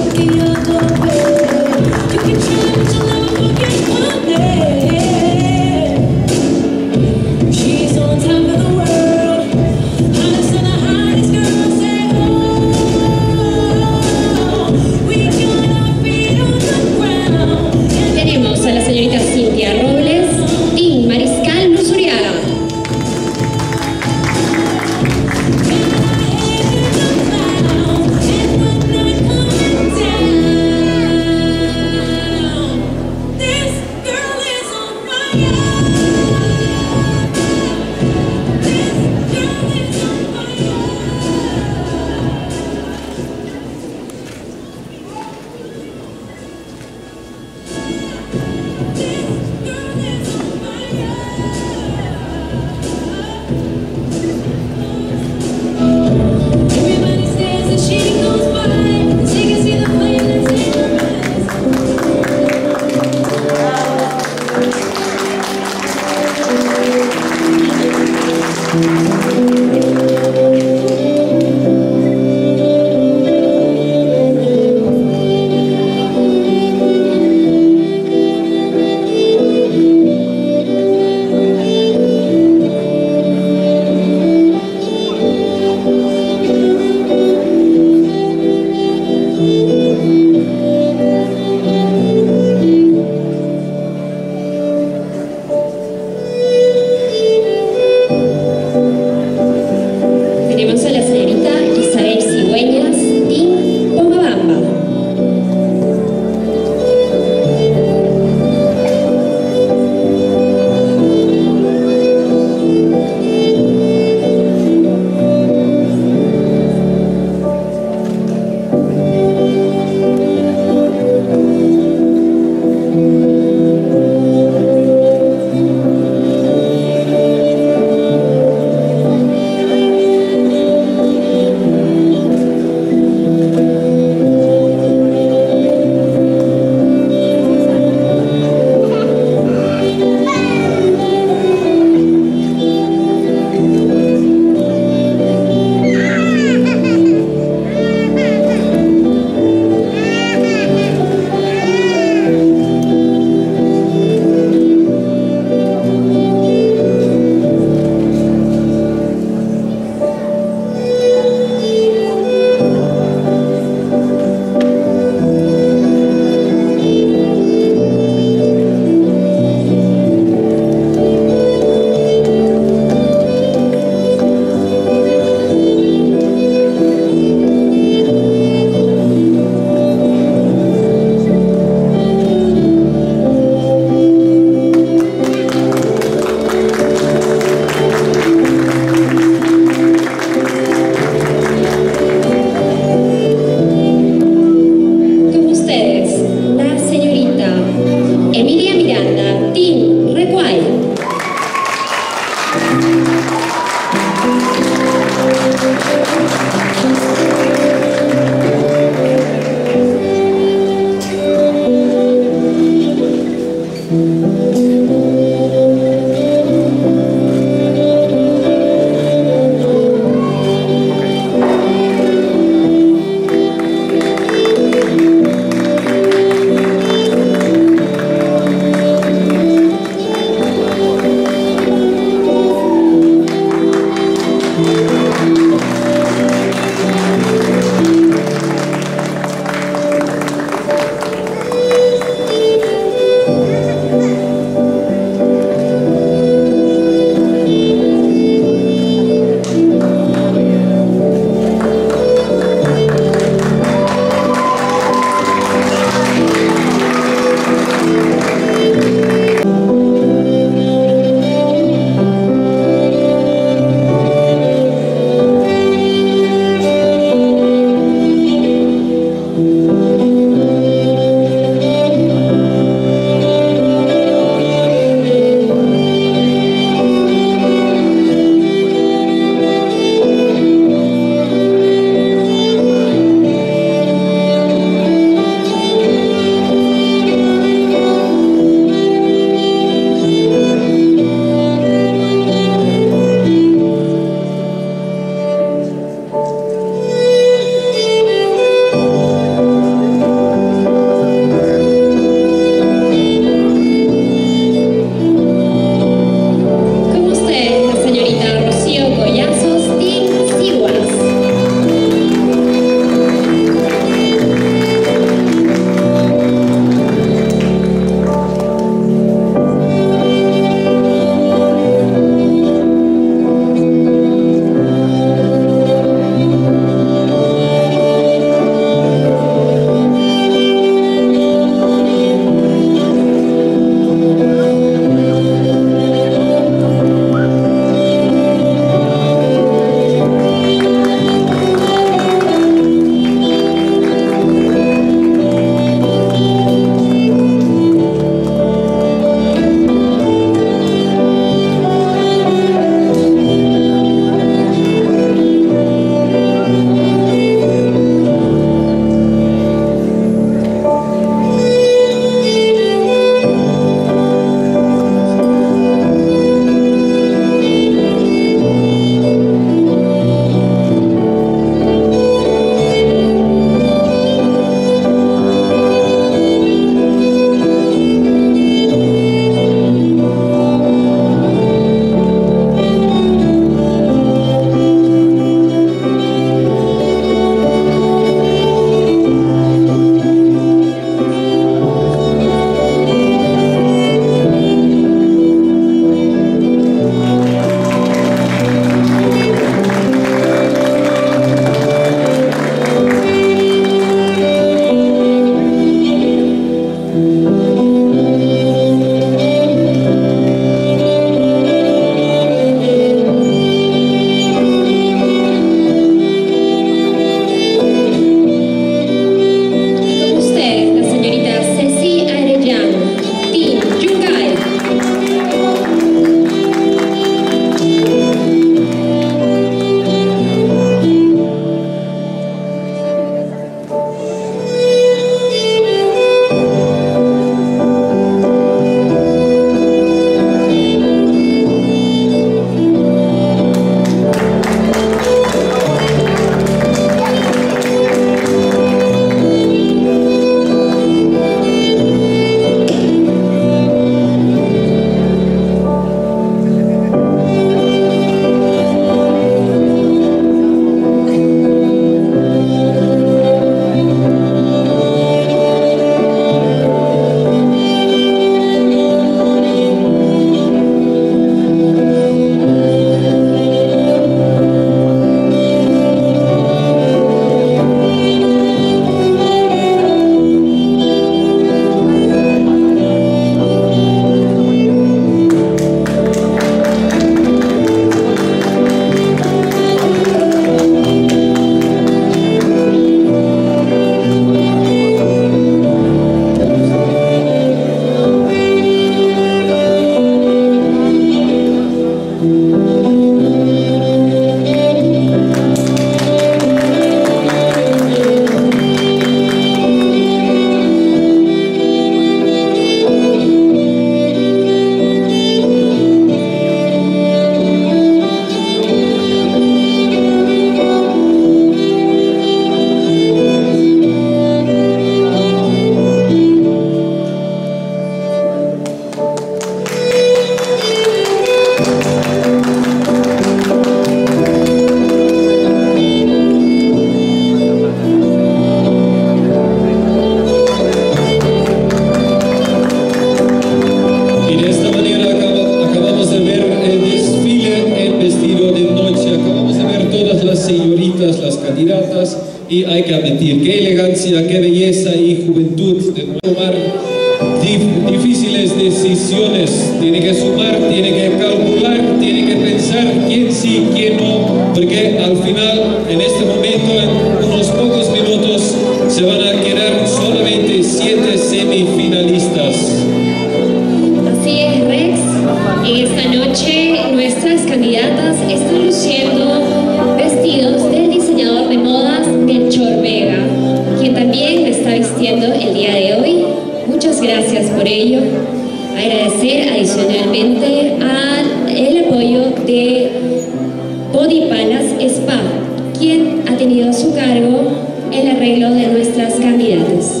S1: candidatas y hay que admitir qué elegancia, qué belleza y juventud de tomar dif difíciles decisiones. Tiene que sumar, tiene que calcular, tiene que pensar quién sí, quién no, porque al final, en este momento, en unos pocos minutos, se van a quedar solamente siete semifinalistas.
S3: Así es, Rex. En esta noche nuestras candidatas están luciendo vestidos del diseñador de modas Melchor Vega, quien también me está vistiendo el día de hoy. Muchas gracias por ello. Agradecer adicionalmente al apoyo de Body Palace Spa, quien ha tenido a su cargo el arreglo de nuestras candidatas.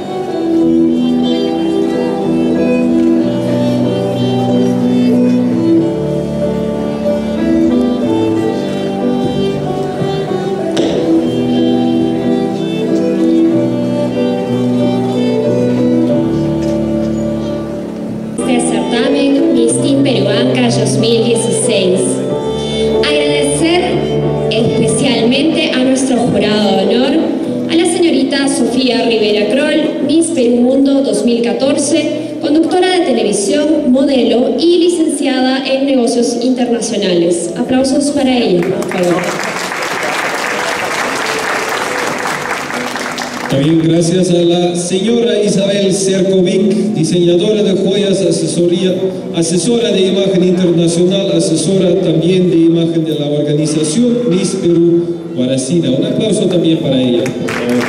S3: dos mil dieciséis. Agradecer especialmente a nuestro jurado de honor, a la señorita Sofía Rivera Kroll, Miss Perú Mundo dos mil catorce, conductora de televisión, modelo y licenciada en negocios internacionales. Aplausos para ella, por favor.
S1: También gracias a la señora Isabel Cercovic, diseñadora de joyas, asesoría, asesora de imagen internacional, asesora también de imagen de la organización Miss Perú Guaracina. Un aplauso también para ella, por favor.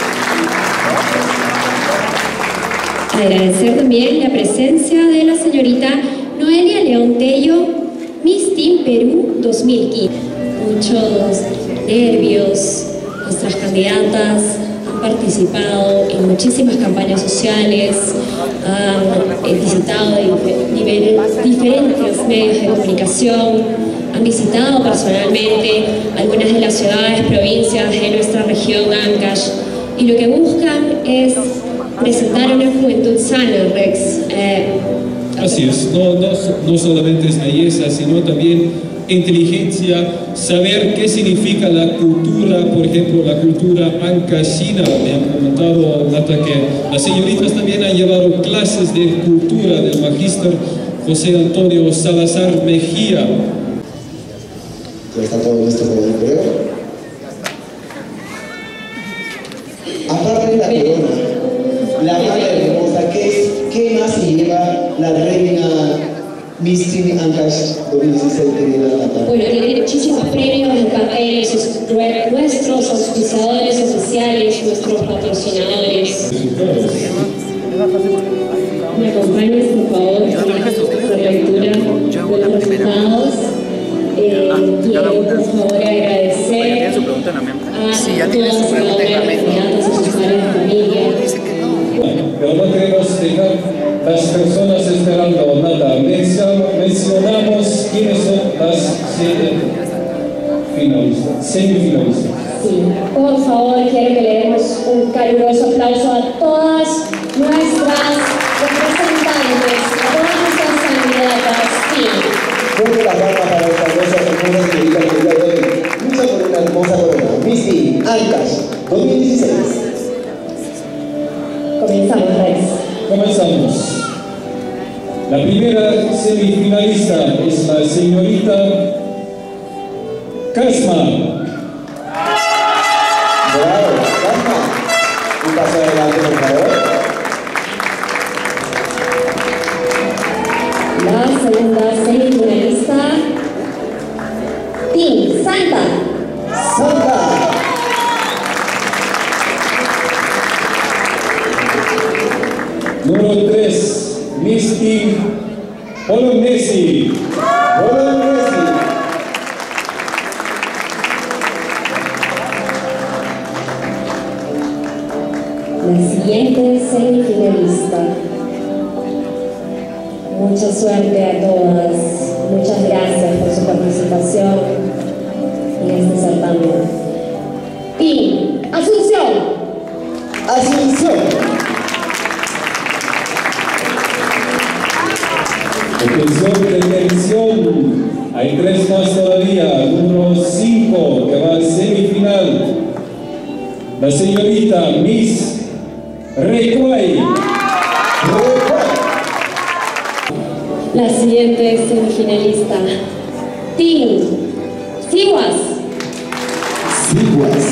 S3: Agradecer también la presencia de la señorita Noelia León Tello, Miss Team Perú dos mil quince. Muchos nervios, nuestras candidatas participado en muchísimas campañas sociales, han visitado diferentes medios de comunicación, han visitado personalmente algunas de las ciudades, provincias de nuestra región Ancash, y lo que buscan es presentar una juventud sana, Rex. Eh,
S1: Así es, no, no, no solamente es belleza, sino también inteligencia, saber qué significa la cultura, por ejemplo, la cultura ancashina. Me han comentado, Nata, que las señoritas también han llevado clases de cultura del magíster José Antonio Salazar Mejía.
S9: Ya está todo listo para el creo. Aparte de la corona, la más hermosa, ¿qué, ¿qué más se lleva la reina Miss Team Ancash dos mil dieciséis, querida Nata?
S3: Bueno, tiene muchísimos premios en papeles, nuestros auspiciadores oficiales, nuestros patrocinadores. ¿Me acompañas, por favor, con la lectura de los resultados? Eh, quiero, por favor, agradecer a todas las candidatas a sus padres de familia.
S1: Pero no queremos dejar las personas esperando nada. Mencionamos quiénes son las siete finalistas, semifinalistas.
S3: Sí, por favor, quiero que le demos un caluroso aplauso a todas nuestras representantes, a todas nuestras candidatas. Sí.
S9: Fuerte la palma para estas dos hermosas que digan el día de hoy. Lucha por una hermosa corona. Miss Team Ancash dos mil dieciséis.
S3: Comenzamos, Rex.
S1: Comenzamos. La primera semifinalista es la señorita Casma.
S9: Bravo, Casma. Un paso adelante, por favor.
S3: La segunda semifinalista, Team Santa.
S9: Santa.
S1: Número tres, Miss Team Bolognesi.
S9: Bolognesi.
S3: La siguiente semifinalista. Mucha suerte a todas. Muchas gracias por su participación en este certamen. Team Asunción.
S9: Asunción.
S1: Atención, primera edición. Hay tres más todavía. Número cinco, que va al semifinal. La señorita Miss Recuay.
S3: La siguiente semifinalista, Team Siguas.
S9: Siguas.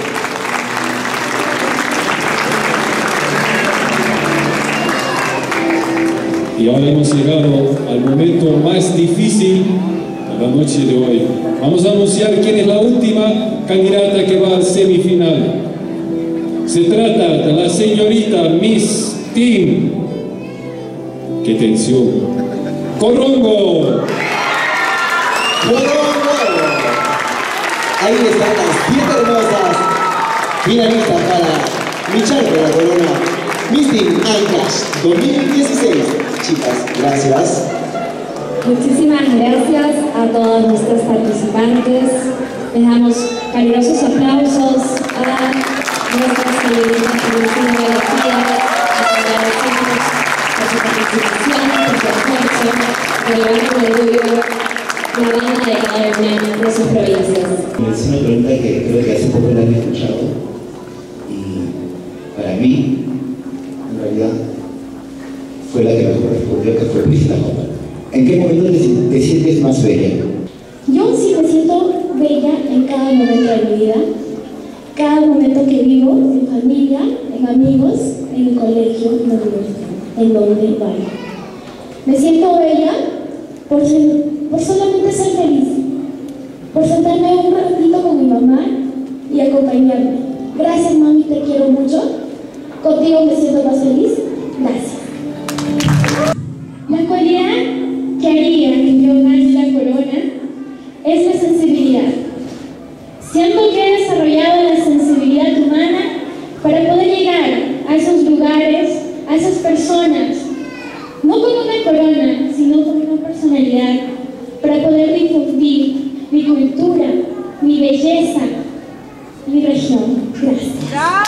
S1: Y ahora hemos llegado al momento más difícil de la noche de hoy. Vamos a anunciar quién es la última candidata que va al semifinal. Se trata de la señorita Miss Team. ¡Qué tensión! ¡Corongo!
S9: ¡Corongo! Ahí están las siete hermosas finalistas para luchar por la corona Miss Teen Ancash dos mil dieciséis. Chicas, gracias.
S3: Muchísimas gracias a todos nuestros participantes. Les damos calurosos aplausos a nuestras señoritas que nos han agradecido. Agradecemos por su participación, por su esfuerzo, por llevar con orgullo la banda de cada una de sus provincias.
S15: Es una pregunta que creo que hace poco la han escuchado y para mí, en realidad, fue la que mejor respondió, que fue Priscila Copa. ¿En qué momento te, te sientes más bella?
S2: Yo sí me siento bella en cada momento de mi vida, cada momento que vivo, en familia, en amigos, en el colegio, en la universidad, en donde vaya. Me siento bella por, ser, por solamente ser feliz, por sentarme un ratito con mi mamá y acompañarme. Gracias, mami, te quiero mucho. Contigo me siento más feliz. Gracias. La cualidad que haría que yo gane la corona es la sensibilidad. Siento que he desarrollado la sensibilidad humana para poder llegar a esos lugares, a esas personas, no con una corona, sino con una personalidad, para poder difundir mi cultura, mi belleza, mi región. Gracias.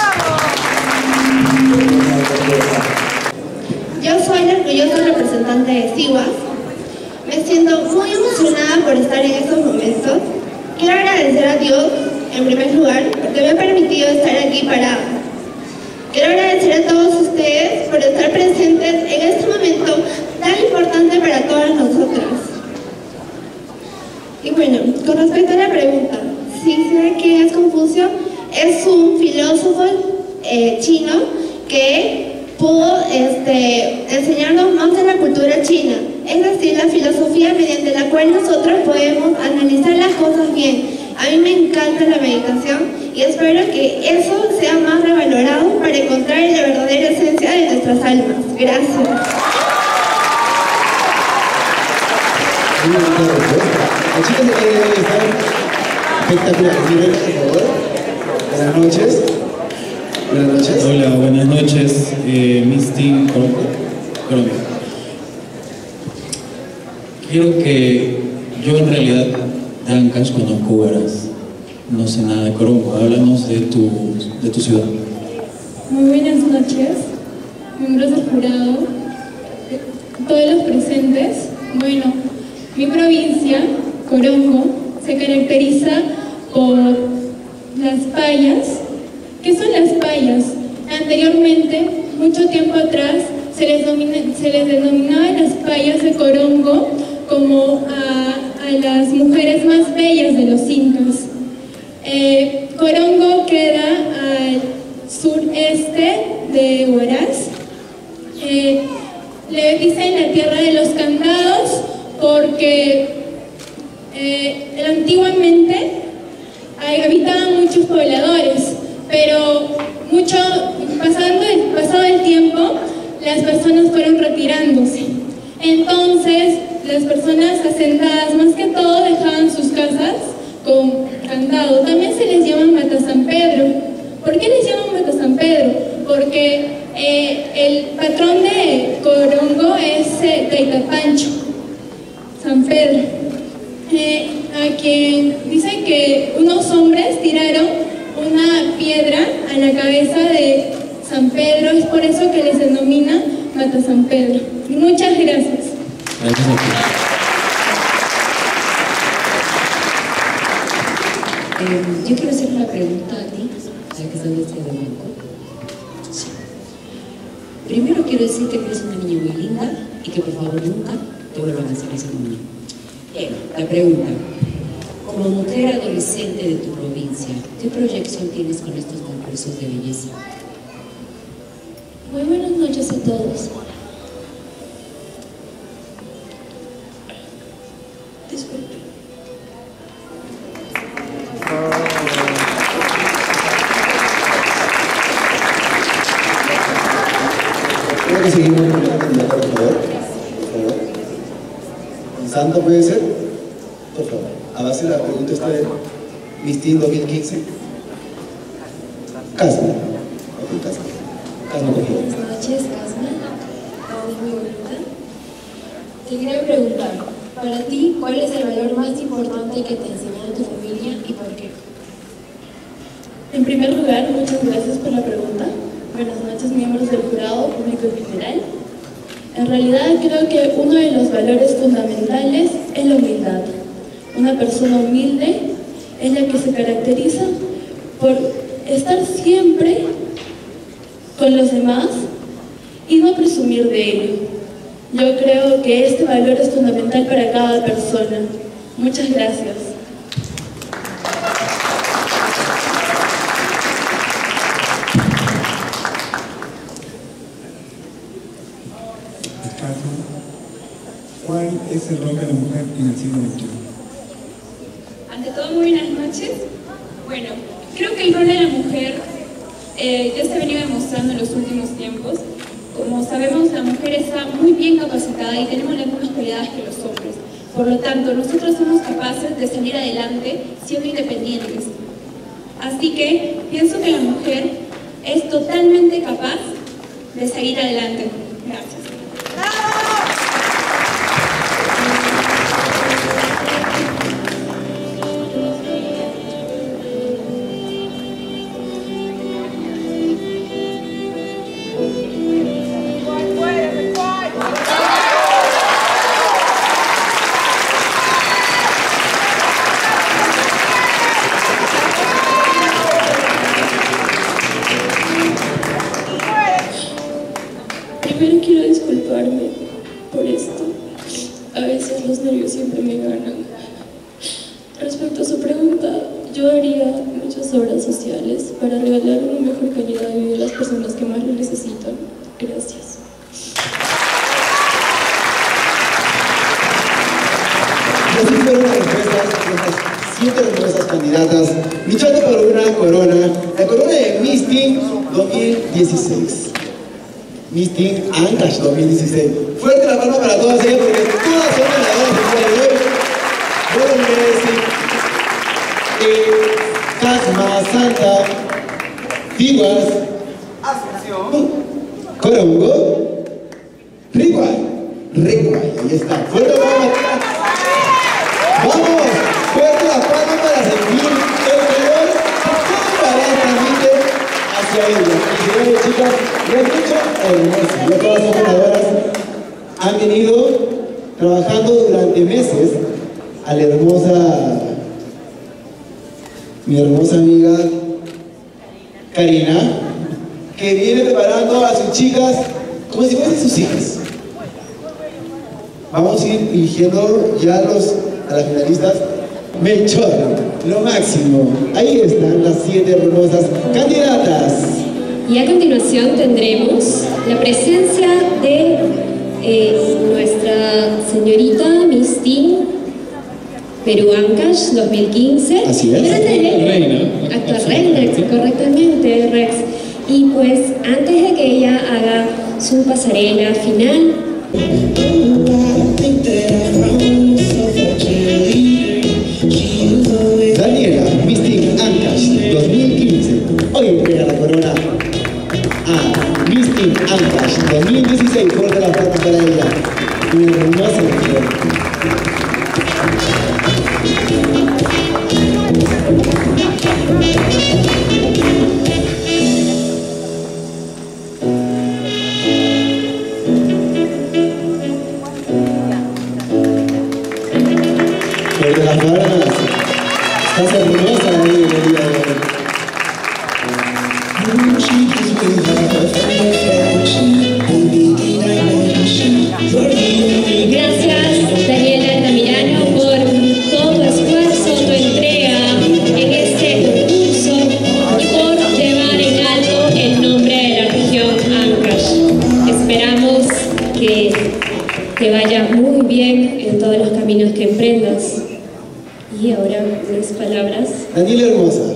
S16: Yo soy la orgullosa representante de Siguas. Me siento muy emocionada por estar en estos momentos. Quiero agradecer a Dios, en primer lugar, porque me ha permitido estar aquí parada. Quiero agradecer a todos ustedes por estar presentes en este momento tan importante para todas nosotras. Y bueno, con respecto a la pregunta, ¿sí sabe quién es Confucio? Es un filósofo eh, chino que pudo este, enseñarnos más de la cultura china, es decir, la filosofía mediante la cual nosotros podemos analizar las cosas bien. A mí me encanta la meditación y espero que eso sea más revalorado para encontrar la verdadera esencia de nuestras almas. Gracias.
S9: Muy bonita respuesta. Las chicas de hoy están espectaculares. Miren, por favor. Buenas noches. Buenas noches.
S6: Hola, buenas noches. Eh, Miss Teen Colombia. Quiero que yo en realidad de Ancash conozco Huaraz. No sé nada de Corongo. Háblanos de tu, de tu ciudad.
S5: Muy buenas noches, miembros del jurado, todos los presentes. Bueno, mi provincia, Corongo, se caracteriza por las payas. ¿Qué son las payas? Anteriormente, mucho tiempo atrás, se les, domina, se les denominaba las payas de Corongo como a, a las mujeres más bellas de los incas. Eh, Corongo queda al sureste de Huaraz. Eh, le dicen la tierra de los candados porque eh, antiguamente habitaban muchos pobladores, pero mucho, pasando el, pasado el tiempo, las personas fueron retirándose. Entonces, las personas asentadas, más que todo, dejaban sus casas con candado. También se les llama Mata San Pedro. ¿Por qué les llaman Mata San Pedro? Porque eh, el patrón de Corongo es eh, Taitapancho, San Pedro, eh, a quien dicen que unos hombres tiraron una piedra a la cabeza de San Pedro, es por eso que les denomina Mata San Pedro. Muchas gracias.
S6: Gracias a ti.
S17: Eh, yo quiero hacer una pregunta a ti, ya que sabes que de banco. Sí. Primero quiero decirte que eres una niña muy linda y que por favor nunca te vuelvan a hacer eso conmigo. Bien, la pregunta. Como mujer adolescente de tu provincia, ¿qué proyección tienes con estos concursos de belleza?
S5: Muy buenas noches a todos. Disculpe.
S9: Creo que seguimos con la candidata, por favor. Por favor. ¿Santa puede ser? Por favor. A base de la pregunta esta de Miss Teen dos mil quince. Casma. Ok, Casma. Casma, por favor.
S5: Buenas noches, Casma. Estás muy bonita. Te quería preguntar, para ti, ¿cuál es el valor más importante que te enseñó tu familia y por qué? En primer lugar, muchas gracias por la pregunta. Buenas noches, miembros del jurado, público en general. En realidad, creo que uno de los valores fundamentales es la humildad. Una persona humilde es la que se caracteriza por estar siempre con los demás y no presumir de ello. Yo creo que este valor es fundamental para cada persona. Muchas gracias.
S18: ¿Cuál es el rol de la mujer en el siglo veintiuno?
S19: Ante todo, muy buenas noches. Bueno, creo que el rol de la mujer eh, ya se ha venido demostrando en los últimos tiempos. Como sabemos, la mujer está muy bien capacitada y tenemos las mismas cualidades que los hombres. Por lo tanto, nosotros somos capaces de salir adelante siendo independientes. Así que pienso que la mujer es totalmente capaz de seguir adelante. Gracias.
S5: Primero quiero disculparme por esto. A veces los nervios siempre me ganan. Respecto a su pregunta, yo haría muchas obras sociales para regalar una mejor calidad de vida a las personas que más lo necesitan. Gracias.
S9: Y así fueron las respuestas de estas siete hermosas candidatas, luchando por una corona, la corona de Miss Teen dos mil dieciséis. Miss Teen Ancash dos mil dieciséis. Fuerte la palma para todas ellas porque todas son ganadoras del día de hoy. Bueno, Messi, eh, Casma, Santa, Tiguas, Corongo, Riguay, Riguay, ahí está. Fuerte la palma. Vamos, fuerte la palma para sentir el color que todo para transmite hacia ella. Felicidades, chicas, lo han hecho hermoso. Ya todas son ganadoras. Han venido trabajando durante meses a la hermosa, mi hermosa amiga Karina, que viene preparando a sus chicas como si fuesen sus hijas. Vamos a ir eligiendo ya los, a las finalistas. Melchor, lo máximo. Ahí están las siete hermosas candidatas.
S3: Y a continuación tendremos la presencia de eh, nuestra señorita Miss Teen Perú Ancash dos mil quince.
S9: Así es.
S3: Reina. Actual reina, correctamente, Rex. Y pues antes de que ella haga su pasarela final,
S9: Daniela Miss Teen Ancash dos mil quince. Hoy entrega la corona a Miss Teen Ancash dos mil dieciséis. Fuerte la palma para ella. Una hermosa mujer. Fuerte las palmas.
S7: Estás hermosa ahí en el día de hoy.
S3: Gracias, Daniela Altamirano, por todo tu esfuerzo, tu entrega en este concurso y por llevar en alto el nombre de la región Ancash. Esperamos que te vaya muy bien en todos los caminos que emprendas. Y ahora unas palabras.
S7: Daniela hermosa,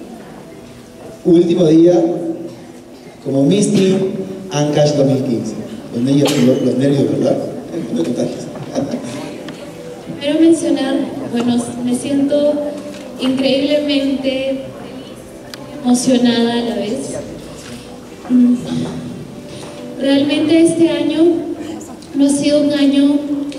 S7: último día como Miss Teen Ancash dos mil quince. Los nervios, los nervios, ¿verdad? No contagios.
S5: Quiero mencionar, bueno, me siento increíblemente emocionada a la vez. Mm. Realmente este año no ha sido un año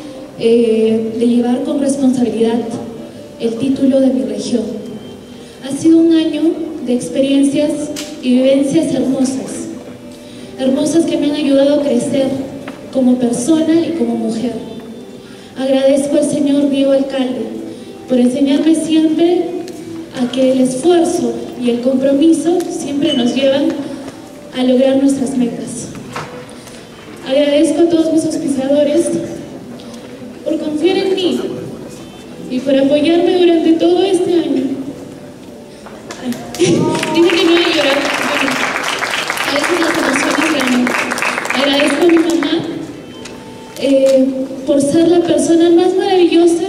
S5: eh, de llevar con responsabilidad el título de mi región. Ha sido un año de experiencias y vivencias hermosas, hermosas que me han ayudado a crecer como persona y como mujer. Agradezco al señor Diego Alcalde por enseñarme siempre a que el esfuerzo y el compromiso siempre nos llevan a lograr nuestras metas. Agradezco a todos mis auspiciadores por confiar en mí y por apoyarme durante todo este año. Ay, dije que no iba a llorar, bueno, a veces las emociones ganan. Agradezco a mi mamá eh, por ser la persona más maravillosa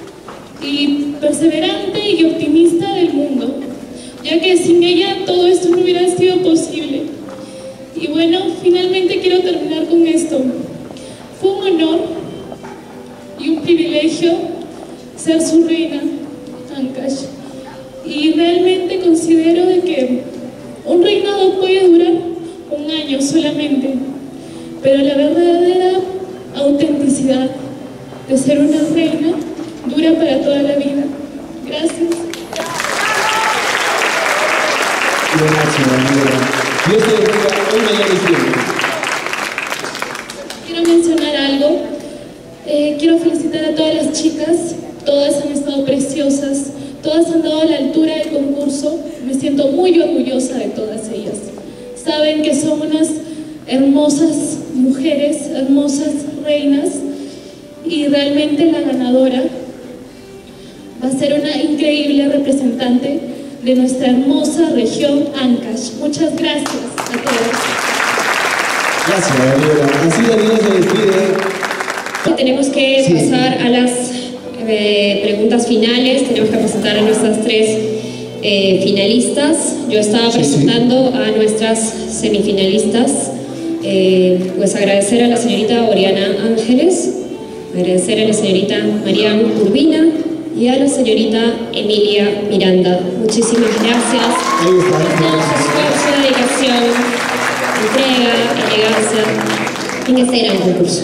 S5: y perseverante y optimista del mundo, ya que sin ella todo esto no hubiera sido posible. Y bueno, finalmente quiero terminar con esto. Fue un honor y un privilegio ser su reina, Ancash. Y realmente considero de que un reinado puede durar un año solamente, pero la verdadera autenticidad de ser una reina dura para toda la vida. Gracias.
S7: Dios te bendiga hoy, mañana y siempre.
S5: Quiero mencionar algo. Eh, quiero felicitar a todas las chicas. Todas han estado preciosas. Todas han dado a la altura del concurso. Me siento muy orgullosa de todas ellas. Saben que son unas hermosas mujeres, hermosas reinas. Y realmente la ganadora va a ser una increíble representante de nuestra hermosa región Ancash. Muchas gracias a todos.
S7: Gracias, Daniela. Así Daniela se despide.
S3: Tenemos que sí. pasar a las eh, preguntas finales. Tenemos que presentar a nuestras tres eh, finalistas. Yo estaba presentando sí, sí. a nuestras semifinalistas. Eh, pues agradecer a la señorita Oriana Ángeles, agradecer a la señorita Marian Urbina y a la señorita Emilia Miranda. Muchísimas gracias por todo su esfuerzo, dedicación, entrega, elegancia en este gran concurso.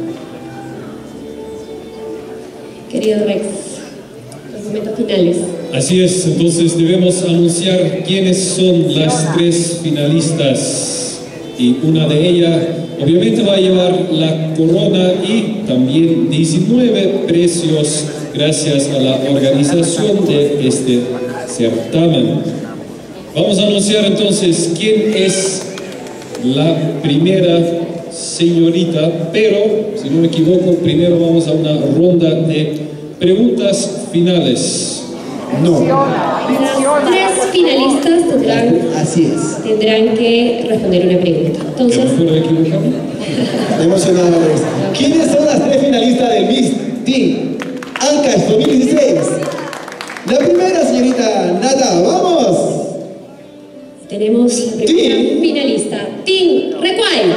S3: Querido Rex, los momentos finales.
S1: Así es, entonces debemos anunciar quiénes son las tres finalistas. Y una de ellas obviamente va a llevar la corona y también diecinueve precios gracias a la organización de este certamen. Vamos a anunciar entonces quién es la primera señorita, pero si no me equivoco, primero vamos a una ronda de preguntas finales.
S7: No.
S3: Las tres finalistas tendrán,
S7: Así es.
S3: tendrán que responder una pregunta. Entonces,
S7: emocionada, ¿quiénes son las tres finalistas del Miss Teen Ancash dos mil dieciséis? La primera, señorita Nata, ¡vamos!
S3: Tenemos la primera Team. finalista, Team Recuay.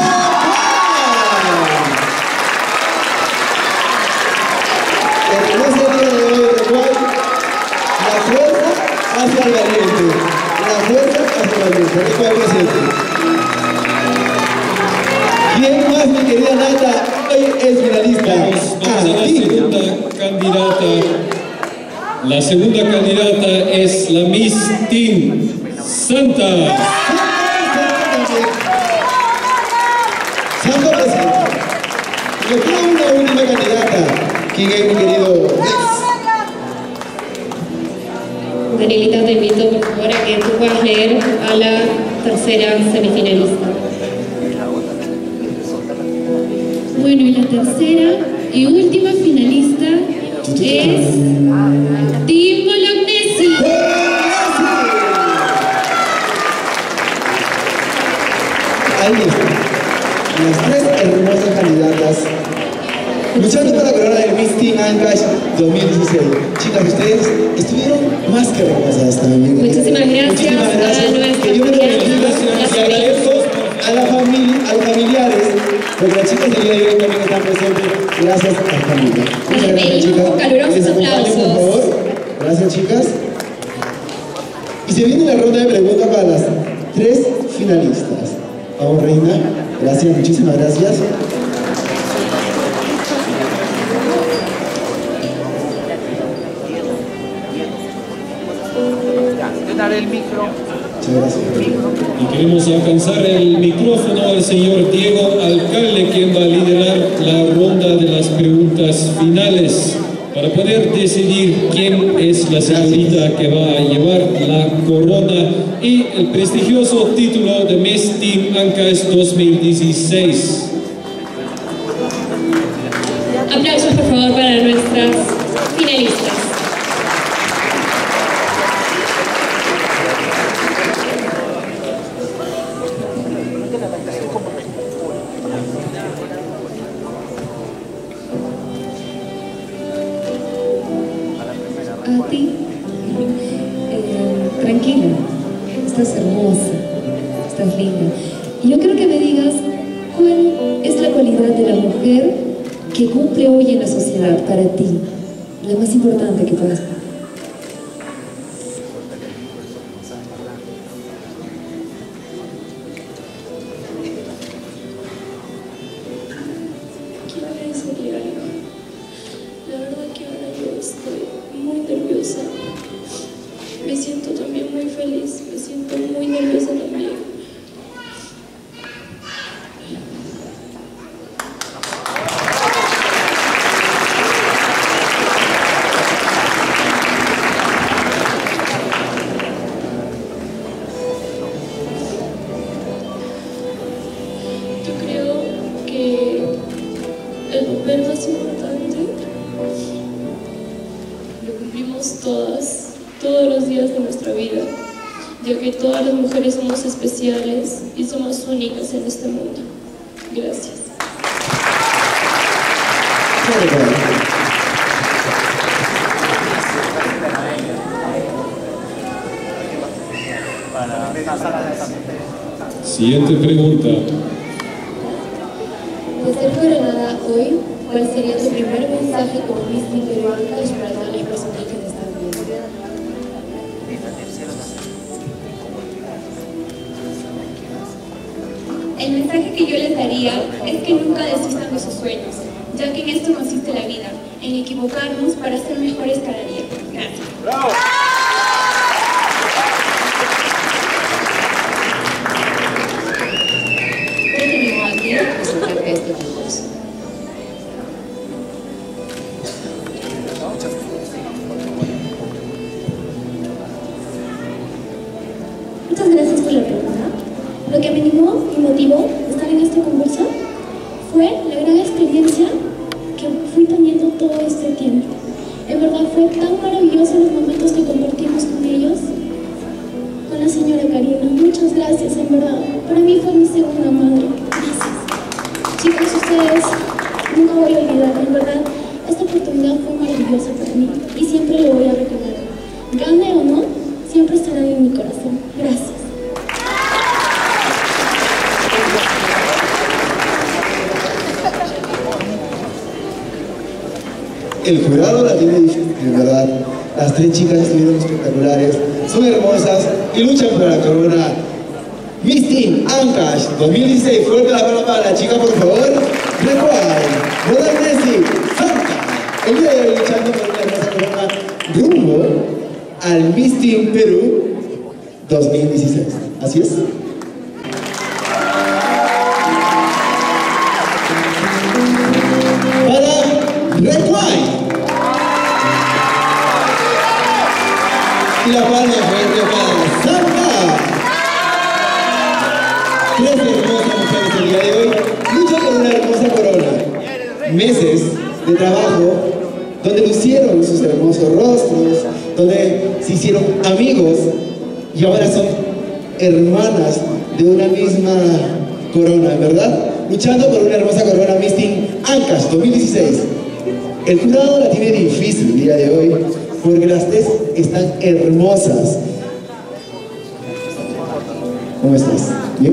S7: Hacia el valiente, la fuerza hacia el valiente, Recuay presente. ¿Quién más, mi querida Nata, hoy es finalista?
S1: Vamos, vamos a la segunda candidata. La segunda candidata es la Miss Teen Santa.
S7: Santa presente. Me queda una última candidata. ¿Quién es, mi querido Rex?
S3: Gabrielita, te invito por favor a que tú puedas leer a la tercera semifinalista.
S5: Bueno, y la tercera y última finalista es Team Bolognesi.
S9: Ahí está. Las tres hermosas candidatas luchando por la corona del Miss Teen Ancash dos mil dieciséis. Chicas, ustedes estuvieron más que hermosas también.
S3: Muchísimas gracias,
S9: Muchísimas gracias.
S3: a nuestras
S9: Que yo me
S3: candidatas,
S9: y agradezco a, la familia, a los familiares, porque las chicas del día de hoy también están presentes. Gracias a la familia. Muchas gracias, chicas.
S3: Calurosos
S9: Les acompañen, por
S3: aplausos.
S9: favor. Gracias, chicas. Y se viene la ronda de preguntas para las tres finalistas. Vamos, Reina. Gracias, muchísimas gracias.
S20: El micro.
S1: Y queremos alcanzar el micrófono al señor Diego Alcalde, quien va a liderar la ronda de las preguntas finales para poder decidir quién es la señorita que va a llevar la corona y el prestigioso título de Miss Teen Ancash dos mil dieciséis.
S3: Aplausos por favor para nuestras finalistas.
S17: A ti, eh, tranquila, estás hermosa, estás linda. Y yo quiero que me digas cuál es la cualidad de la mujer que cumple hoy en la sociedad para ti, la más importante que puedas tener.
S5: Quiero decirle algo. La verdad que ahora yo estoy muy nerviosa. Me siento también muy feliz, me siento muy nerviosa también. Yo creo que el papel más importante lo cumplimos todas, todos los días de nuestra vida, ya que todas las mujeres somos especiales y somos únicas en este mundo. Gracias.
S1: Siguiente pregunta.
S5: De ser coronada hoy, ¿cuál sería tu primer mensaje como Miss Teen Perú Ancash para todas las personas que te están viendo?
S19: El mensaje que yo les daría es que nunca desistan de sus sueños, ya que en esto consiste la vida, en equivocarnos para ser mejores cada día. Gracias.
S17: ¿Qué tenemos aquí para presentarte este concurso?
S5: Muchas gracias por la pregunta. Lo que me animó y motivó a estar en este concurso fue la gran experiencia que fui teniendo todo este tiempo. En verdad fue tan maravilloso los momentos que compartimos con ellos, con la señora Karina. Muchas gracias, en verdad. Para mí fue mi segunda madre. Gracias. Chicos, ustedes nunca voy a olvidar, en verdad, esta oportunidad fue maravillosa para mí y siempre lo voy a recordar. Gane o no, siempre estará en mi corazón. Gracias.
S9: El jurado la tiene difícil, de verdad. Las tres chicas estuvieron espectaculares, son hermosas y luchan por la corona. Miss Teen Ancash dos mil dieciséis, fuerte la palma para la chica, por favor. Recuay, Bolognesi, Santa. El día de hoy luchando por una hermosa corona rumbo al Miss Teen Perú dos mil dieciséis. Así es. Para Recuay. Y la palma fuerte para Santa. Tres hermosas mujeres el día de hoy luchan por una hermosa corona. Meses de trabajo donde lucieron sus hermosos rostros, donde se hicieron amigos y ahora son hermanas de una misma corona, ¿verdad? Luchando por una hermosa corona Miss Teen Ancash dos mil dieciséis. El jurado la tiene difícil el día de hoy porque las tres están hermosas. ¿Cómo estás? ¿Bien?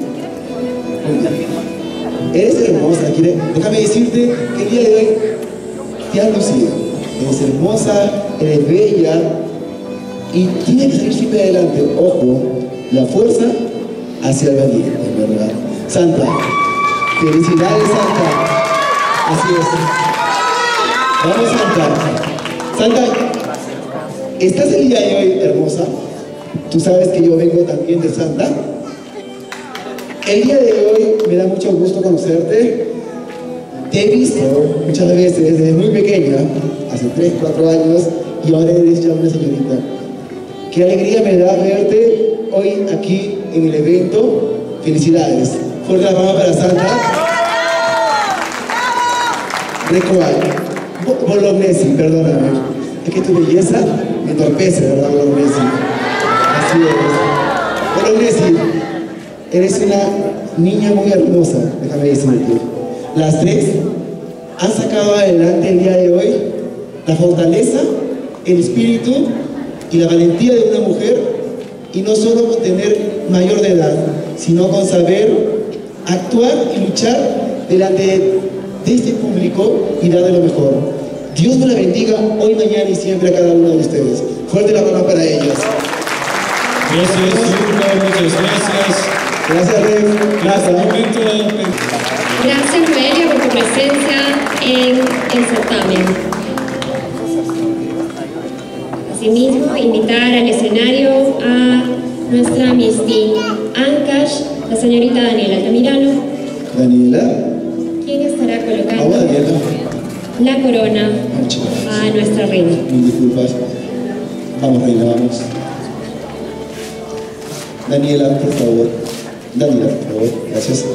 S9: Eres hermosa, quiere. Déjame decirte que el día de hoy te has lucido. Eres hermosa, eres bella y tienes que salir siempre adelante. Ojo, la fuerza hacia el valiente, ¿verdad? Santa, felicidades, Santa. Así es. Vamos, Santa. Santa, ¿estás el día de hoy hermosa? Tú sabes que yo vengo también de Santa. El día de hoy me da mucho gusto conocerte. Te he visto muchas veces desde muy pequeña, hace tres, cuatro años, y ahora eres ya una señorita. Qué alegría me da verte hoy aquí en el evento. Felicidades. Fuerte la palma para Santa. Recual. Bolognesi, perdóname. Es que tu belleza me entorpece, ¿verdad, Bolognesi? Así es. Bolognesi, eres una niña muy hermosa, déjame decirte. Las tres han sacado adelante el día de hoy la fortaleza, el espíritu y la valentía de una mujer, y no solo con tener mayor de edad, sino con saber actuar y luchar delante de este público y dar de lo mejor. Dios me la bendiga hoy, mañana y siempre a cada uno de ustedes. Fuerte la palma para ellos.
S1: Gracias, Yunko, muchas gracias.
S9: Gracias, Rey. Gracias.
S1: Momento.
S3: Gracias, Noelia, por tu presencia en el certamen. Asimismo, invitar al escenario a nuestra Miss Teen Ancash, la señorita Daniela Altamirano.
S9: Daniela.
S3: ¿Quién estará colocando
S9: Vamos, Daniela.
S3: la corona a nuestra reina?
S9: Mil disculpas. Vamos, reina, vamos. Daniela, por favor. Daniela, por favor. Gracias.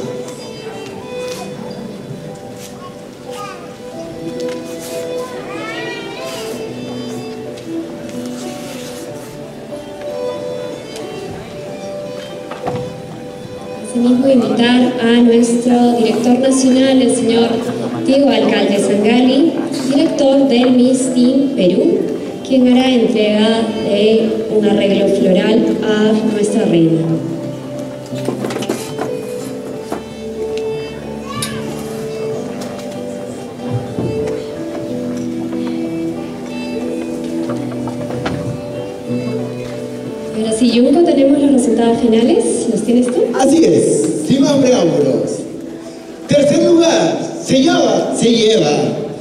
S3: Asimismo, invitar a nuestro director nacional, el señor Diego Alcalde Sangali, director del Miss Teen Perú, quien hará entrega de un arreglo floral a nuestra reina. Ahora sí, Yunko, tenemos los resultados finales. ¿Los tienes tú?
S9: Así es, sin más preámbulos. Tercer lugar, se lleva, se lleva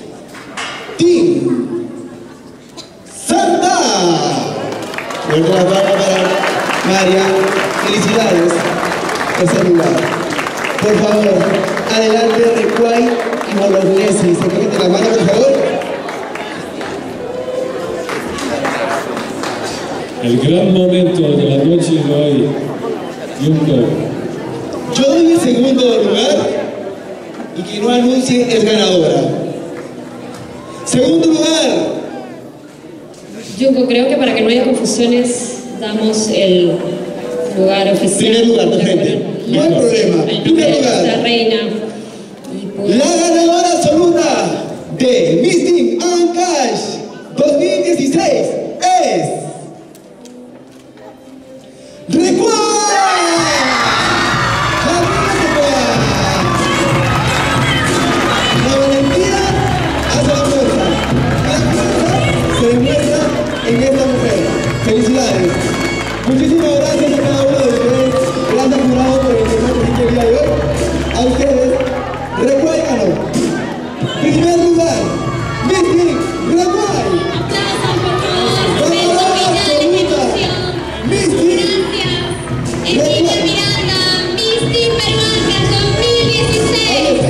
S9: Team Santa. Fuerte la palma para María. Felicidades. Tercer lugar. Por favor, adelante, Recuay y Bolognesi. Se cogen de la mano, por favor.
S1: El gran momento de la noche de hoy, Yunko.
S9: Yo doy el segundo lugar y quien no anuncie es ganadora. Segundo lugar.
S3: Yunko, creo que para que no haya confusiones, damos el lugar oficial.
S9: Primer lugar, gente. No hay problema. Primer lugar.
S3: La reina.
S9: La ganadora absoluta de Miss Teen Ancash dos mil dieciséis es Recuay. La valentía hace la fuerza. La fuerza se demuestra en esta mujer. Felicidades. Muchísimas gracias a cada uno de ustedes. Gracias, jurado, por el que el día de hoy. A ustedes, Recuay ganó. Primer lugar, Miss Teen Recuay. Ganadora absoluta, Miss Teen
S12: Emilia Miranda, Miss Teen Peruana dos mil dieciséis.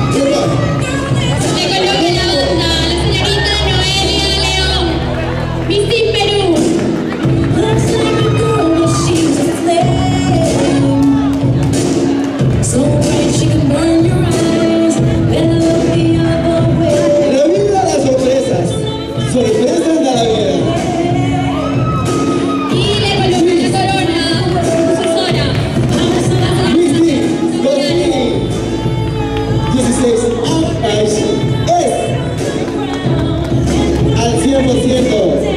S12: Le coloque la banda a la señorita Noelia León, Miss Teen Perú.
S9: Sorpresa de la vida.
S3: Y le colocan la corona, sucesora.
S9: Misty dos mil dieciséis Ancash es al cien por ciento